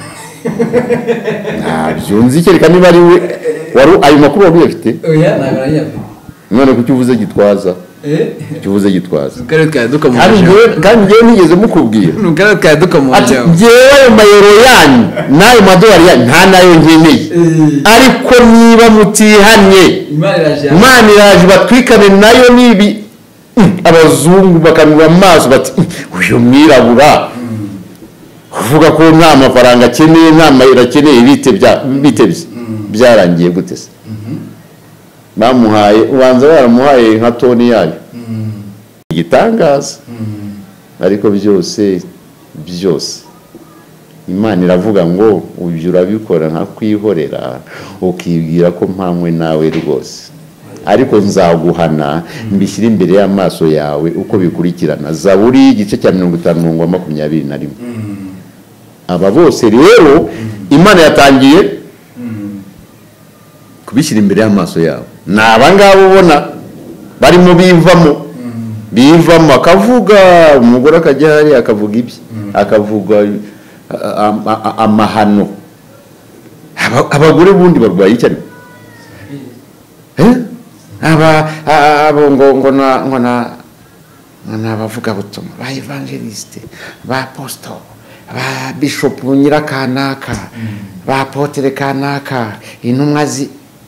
ntabyo nzi kereka niba ari we wari ayo makuru wari ufite oya ntabwo arayafite none kuki uvuze gitwaza eh uvuze gitwaza ukare twaduka mu kandi ngiye nigeze mukubwira ukare twaduka mu byo ngiye ayo mayero yanyu nayo madolari yanyu nta nayo nkeneye ariko niba mutihanye Imana iraje batwikane nayo nibi abazungu bakanura amaso bati uyu mwirabura uvuga ko nta mafaranga akeneye nta mayero akeneye bite bya bitebye byarangiye gute se bamuhaye ubanza baramuhaye nka toni yayo igitangaza ariko byose byose Imana iravuga ngo uyu urabikora nka kwihorera ukibwira ko mpamwe nawe rwose ariko nzaguhana mbishyira imbere y'amaso yawe uko bikurikirana Zaburi igice cya mirongo itanu mirongo makumyabiri na rimwe aba bose rero Imana yatangiye kubishyira imbere y'amaso yawe ni abangabo ubona barimo bivamo bivamo akavuga umugore akajya hari akavuga ibye akavuga amahano abagore bundi barwaye cyane eh aba abo ngo ngo na ngo na n'abavuga butumwa ba evangeliste ba apostle ba bishop nyirakanaka ba apotre kanaka intumwa zi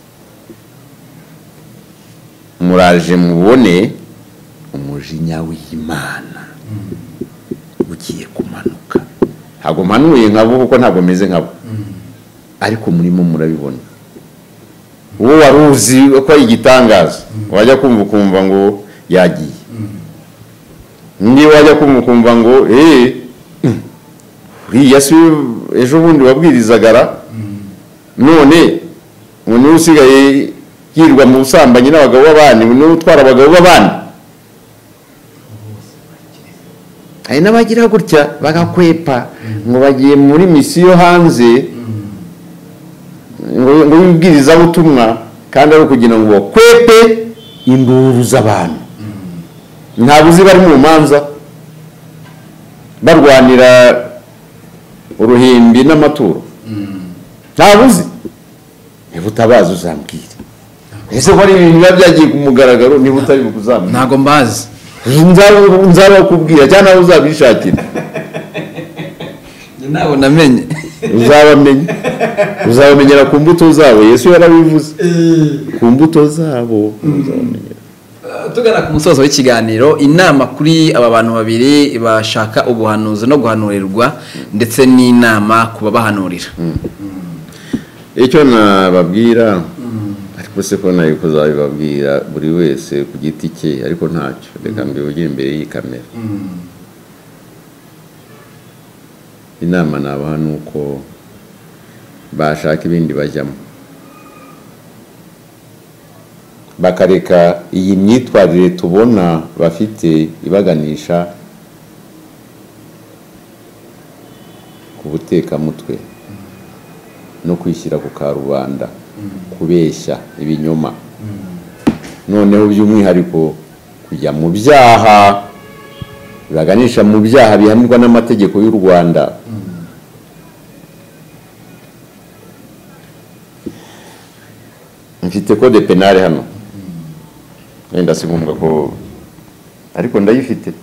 muraje mubone umujinya w'Imana ugiye kumanuka ntabwo manuye nkabo kuko ntabwo meze nkabo ariko murimo murabibona uwo waruzi ko igitangaza wajya kumva kumva ngo yagiye ndi wajya kumva kumva ngo eh uriya si ejo bundi wabwirizagara none umuntu usigaye yirwa mu busambanyi n'abagabo b'abandi no utwara abagabo b'abandi hari n'abagira gutya bagakwepa ngo bagiye muri misiyo hanze ngo ngo bibwiriza ubutumwa kandi ari kugira ngo bakwepe induru z'abantu ntabwo uzi bari mu manza barwanira uruhimbi n'amaturo ntabwo uzi niba utabazi uzambwira ese ko ari ibintu biba byagiye ku mugaragaro niba utari bukuzambwira ntabwo mbazi nzaba kubwira cyangwa uzabishakira nawe namenye uzabamenye uzabamenyera ku mbuto zabo Yesu yarabivuze ku mbuto zabo uzabamenyera tugana ku musozo w'ikiganiro inama kuri aba bantu babiri bashaka ubuhanuzi no guhanurirwa ndetse n'inama kuba bahanurira icyo nababwira ariko se ko nayo kuzabibabwira buri wese ku giti cye ariko ntacyo reka mbivugire imbere y'iyi kamera inama nabaha nuko bashaka ibindi bajyamo bakareka iyi myitwarire tubona bafite ibaganisha ku butekamutwe no kwishyira ku karubanda kubeshya ibinyoma noneho by'umwihariko kujya mu byaha bibaganisha mu byaha bihanirwa n'amategeko y'u Rwanda mfite code penale hano wenda si ngombwa ko ariko ndayifite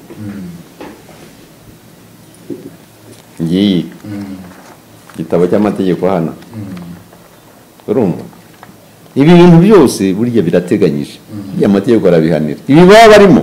ngiyi igitabo cy'amategeko hano urumva ibi bintu byose burya birateganyije ya mategeko arabihanira ibi baba barimo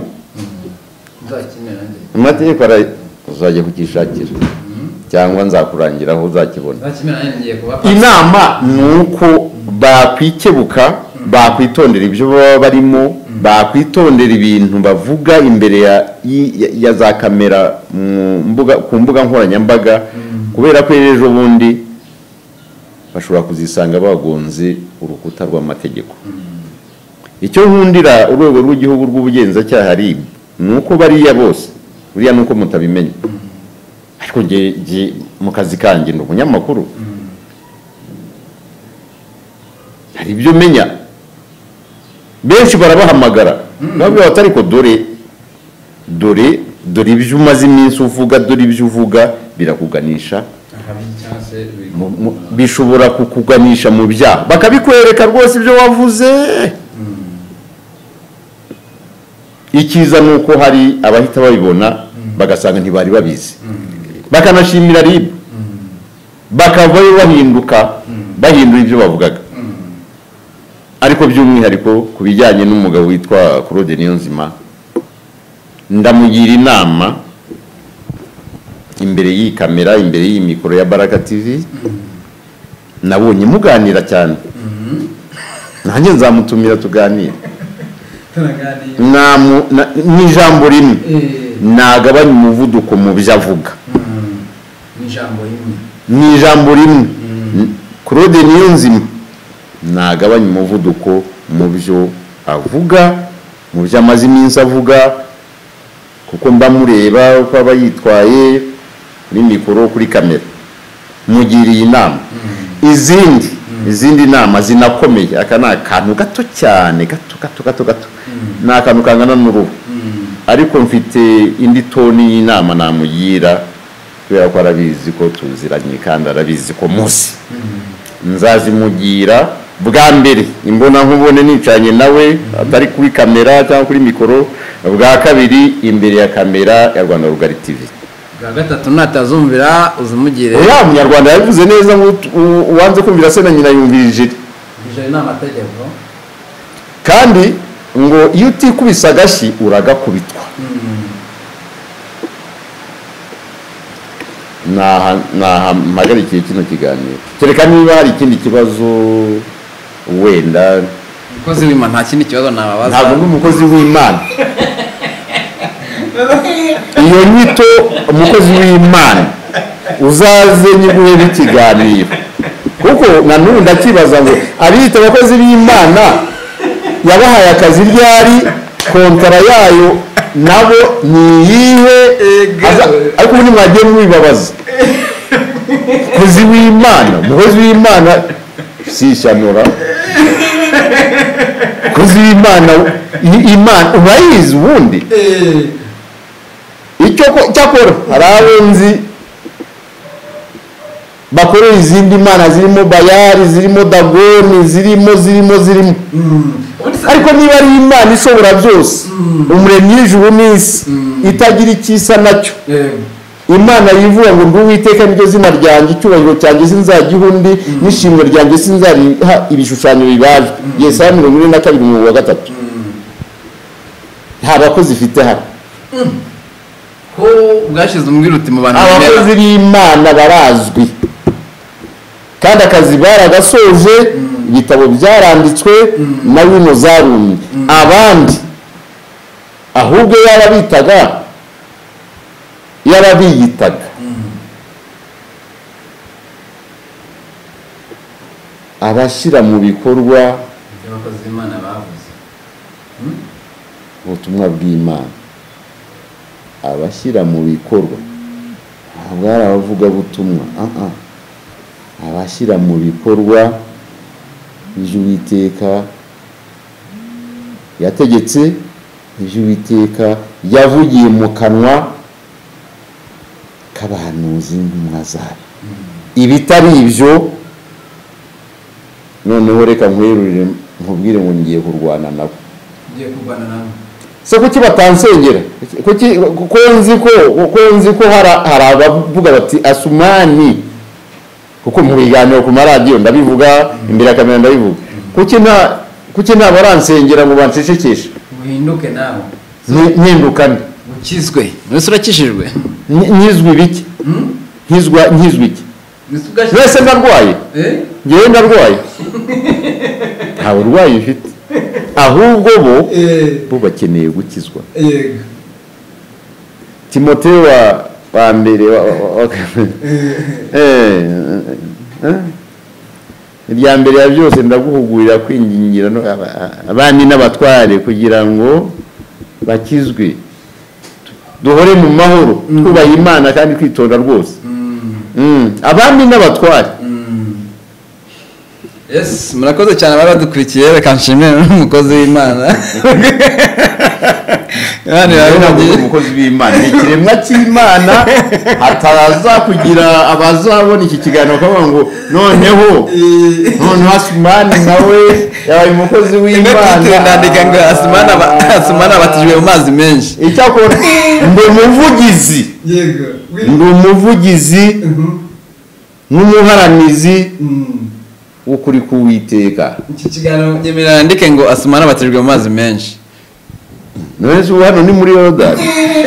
amategeko uzajya kukishakira cyangwa nzakurangira aho uzakibona inama ni uko bakwikebuka bakwitondera ibyo baba barimo bakwitondera ibintu bavuga imbere ya, ya, ya za kamera mbuga, ku mbuga nkoranyambaga kubera ko ejo bundi bashobora kuzisanga bagonze urukuta rw'amategeko icyo nkundira urwego rw'igihugu rw'ubugenzacyaha R I B nuko bariya bose buriya nuko mutabimenya ariko nge mu kazi kanjye ndo umunyamakuru hari ibyo menya benshi barabahamagara nabwo batari ko dore dore dore ibyo umaze iminsi uvuga dore ibyo uvuga birakuganisha bishobora kukuganisha mu byaha bakabikwereka rwose ibyo wavuze ikiza nuko hari abahita babibona bagasanga ntibari babizi bakanashimira R I B bakavayo bahinduka bahindura ibyo bavugaga ariko by'umwihariko ku bijyanye n'umugabo witwa Claude Niyonzima ndamugira inama imbere y'iyi kamera imbere y'iyi mikoro ya Baraka T V nabonye muganira cyane nanjye nzamutumira tuganira ni ijambo rimwe nagabanya umuvuduko mu byo avuga ni ijambo rimwe Claude Niyonzima nagabanya umuvuduko mu byo avuga mu byo amaze iminsi avuga kuko ndamureba uko aba yitwaye kuri mikoro kuri kamera mugiriye inama izindi izindi nama zinakomeye aka ni akantu gato cyane gato gato gato gato ni akantu kangana n'uruhu ariko mfite indi toni y'inama namugira kubera ko arabizi ko tuziranye kandi arabizi ko munsi nzazimugira bwa mbere imbona nkubone nicanye nawe atari kuri kamera cyangwa kuri mikoro bwa kabiri imbere ya kamera ya Rwanda Rugari T V bwa gatatu natazumvira uzumugire oya munyarwanda yavuze neza ngo uwanze kumvira se na nyina yumvirije ije n'amategeko kandi ngo iyo utikubisa agashyi uragakubitwa na na magarikiye kino kiganiro kereka niba hari ikindi kibazo wenda umukozi w'Imana nta kindi kibazo nababaza ntabwo n'umukozi w'Imana iyo nyito umukozi w'Imana uzaze nyiguhe n'ikiganiro kuko nanubu ndakibaza ngo abita abakozi b'Imana yabahaye akazi ryari kontara yayo nabo ni yihe ariko ubundi mwagiye mwibabaza umukozi w'Imana umukozi w'Imana sishanura umukozi w'Imana Imana urayizi ubundi icyo cyakora hari abunzi bakorera izindi mana zirimo Bayali zirimo Dagoni zirimo zirimo zirimo ariko niba ari Imana ishobora byose umuremyi w'ijuru n'isi itagira ikisa nacyo Imana yivuga ngo ndi Uwiteka niryo zina ryanjye icyubahiro cyanjye sinzagiha undi n'ishimwe ryanjye sinzariha ibishushanyo bibaje Yesaya mirongo ine na kabiri umurongo wa gatatu nta bakozi ifite hano ko bwashize umwiruti mu bantu abakozi b'Imana barazwi kandi akazi baragasoje ibitabo byaranditswe na wino zarumye abandi ahubwo yarabitaga yarabiyitaga abashyira mu bikorwa abakozi b'Imana bavuze ubutumwa bw'Imana abashyira mu bikorwa ntabwo ari abavugabutumwa abashyira mu bikorwa ibyo Uwiteka yategetse ibyo Uwiteka yavugiye mu kanwa k'abahanuzi n'intumwa zayo ibitari ibyo noneho reka nkwerurire nkubwire ngo ngiye kurwana nabo ngiye kurwana nabo se kuki batansengera kuki ko nzi ko ko nzi ko hari abavuga bati Asumani kuko mu biganiro ku maradiyo ndabivuga imbere ya kamera ndabivuga kuki nta kuki nta baransengera ngo bancecekeshe uhinduke nawe nyindukane ukizwe mwese urakishijwe nyizwe ibiki nkizwa nkizwe iki wese ndarwaye ngewe ndarwaye nta burwayi ufite ahubwo bo bo bakeneye gukizwa Timoteyo wa wa mbere irya mbere ya byose ndaguhugurira kwingingira abandi n'abatware kugira ngo bakizwe duhore mu mahoro twubaha Imana kandi kwitonda rwose abandi n'abatware. Yes, murakoze cyane abadukurikiye reka nshimire n'umukozi w'Imana. Yani rero umukozi w'Imana ni kiremwa cy'Imana hataza kugira abazabona iki kiganiro kavuga ngo noneho noneho Asumani nawe yabaye umukozi w'Imana ndandika ngo Asumani Asumani abatijwe mu mazi menshi. Icyakora ndi umuvugizi yego ndi umuvugizi n'umuharanizi ukuri kuwiteka. Iki kiganiro nyemerera ndike ngo Asumani abatijwe mu mazi menshi. None se hano ni muri Yorodani.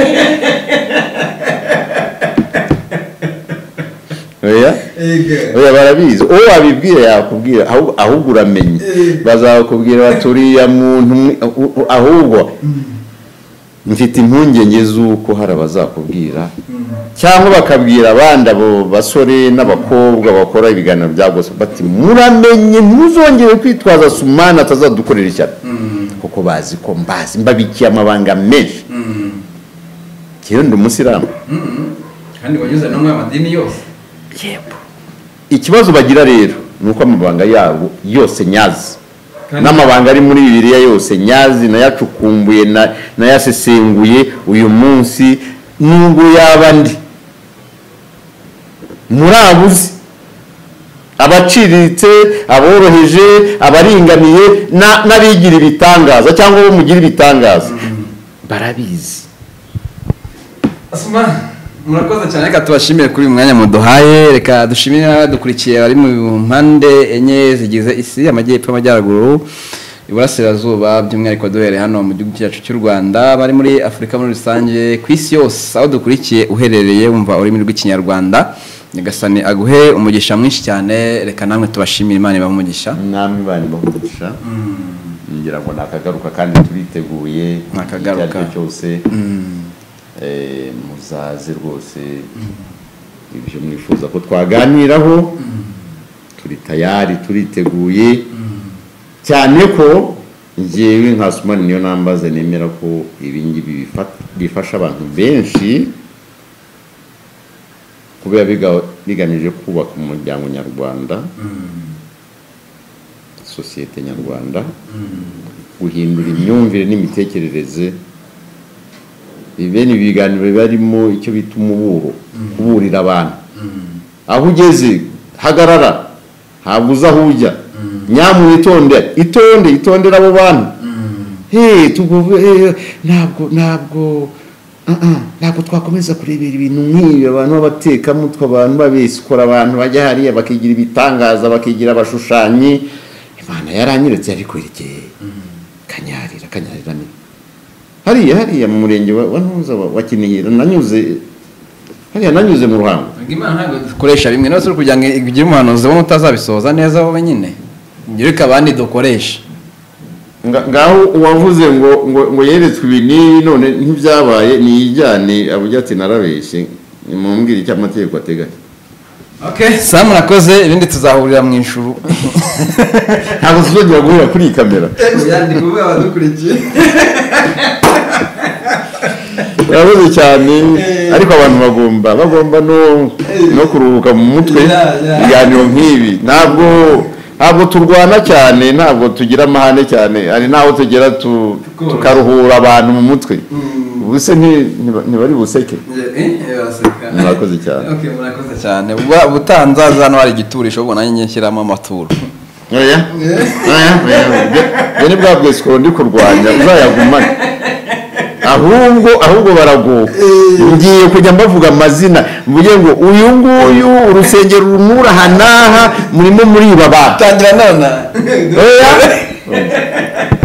Oya? Oya barabizi. O wabibwira yakubwira ahubwo uramenye. Bazakubwira baturiya muntu ahubwo mfite impungenge z'uko hari abazakubwira cyangwa bakabwira abandi abo basore n'abakobwa bakora ibiganiro bya gospel bati muramenye ntuzongere kwitwaza Asumani atazadukorera ishyaka kuko bazi ko mbazi mbabikiye amabanga menshi. Kiyo ndi umusiramu kandi wanyuze no mu madini yose. Yego. Ikibazo bagira rero nuko amabanga yabo yose nyazi n'amabanga ari muri Bibiliya yose nyazi nayacukumbuye na nayasesenguye uyu munsi nubwo yabandi murabuzi abaciriritse aboroheje abaringaniye n'abigira ibitangaza cyangwa bo mugira ibitangaza barabizi. Asumani murakoze cyane reka tubashimire kuri uyu mwanya muduhaye reka dushimire dukurikiye bari mu mpande enye zigize isi amajyepfo amajyaruguru iburasirazuba by'umwihariko duhereye hano mu gihugu cyacu cy'u Rwanda bari muri Afurika muri rusange ku isi yose aho dukurikiye uherereye wumva ururimi rw'ikinyarwanda Nyagasani aguhe umugisha mwinshi cyane reka namwe tubashimire Imana ibahe umugisha. Namwe Imana ibahe umugisha. Ngira ngo nakagaruka kandi turiteguye nakagaruka cyose eh muzaze rwose ibyo mwifuza ko twaganiraho turi tayari turiteguye cyane ko ngiye nka Asumani niyo nambaze nemera ko ibingibi bifasha abantu benshi kubera bigamije kubaka umuryango nyarwanda sosiyete nyarwanda guhindura imyumvire n'imitekerereze bene ibiganiro barimo icyo bita umuburo kuburira abantu aho ugeze hagarara ntabwo uza aho ujya nyamu itonde itonde itondera abo bantu he tuvuge ntabwo ntabwo ntabwo twakomeza kurebera ibintu nk'ibi abantu b'abatekamutwe abantu babesikora abantu bajya hariya bakigira ibitangaza bakigira abashushanyi Imana yaranyeretse ariko irekeye kanyarira kanyarira ni hariya hariya mu murenge wa Ntuza wa Kinihira nanyuze hariya nanyuze mu Ruhango. Imana ntabwo dukoresha bimwe nose kugira ngo igire umuhanuzi wo mutazabisoza neza wowe nyine ngirika abandi dukoresha ngaho uwavuze ngo ngo yeretswe ibinini none ntibyabaye niyijyane abujya ati narabeshye nimumbwire icyo amategeko ateganya. Okay, Sam nakoze ibindi tuzahurira mu ijuru. Ntabwo tuzongera guhura kuri iyi kamera. Yandi kuvuga abadukurikiye. Urakoze cyane ariko abantu bagomba bagomba no no kuruhuka mu mutwe ibiganiro nk'ibi ntabwo ntabwo turwana cyane ntabwo tugira amahane cyane ari naho tugera tukaruhura abantu mu mutwe ubuse ntibari buseke. Murakoze cyane. Okay, murakoze cyane ubutanzaza hano hari igiturisho ubwo nanjye nshyiramo amaturo. oya oya oya ni bwa bwesiko ndi kurwanya uzayagumane ahubwo ahubwo baraguka ngiye kujya mbavuga amazina mvuge ngo uyu nguyu urusengero rumura hanaha murimo muri baba tangira none oya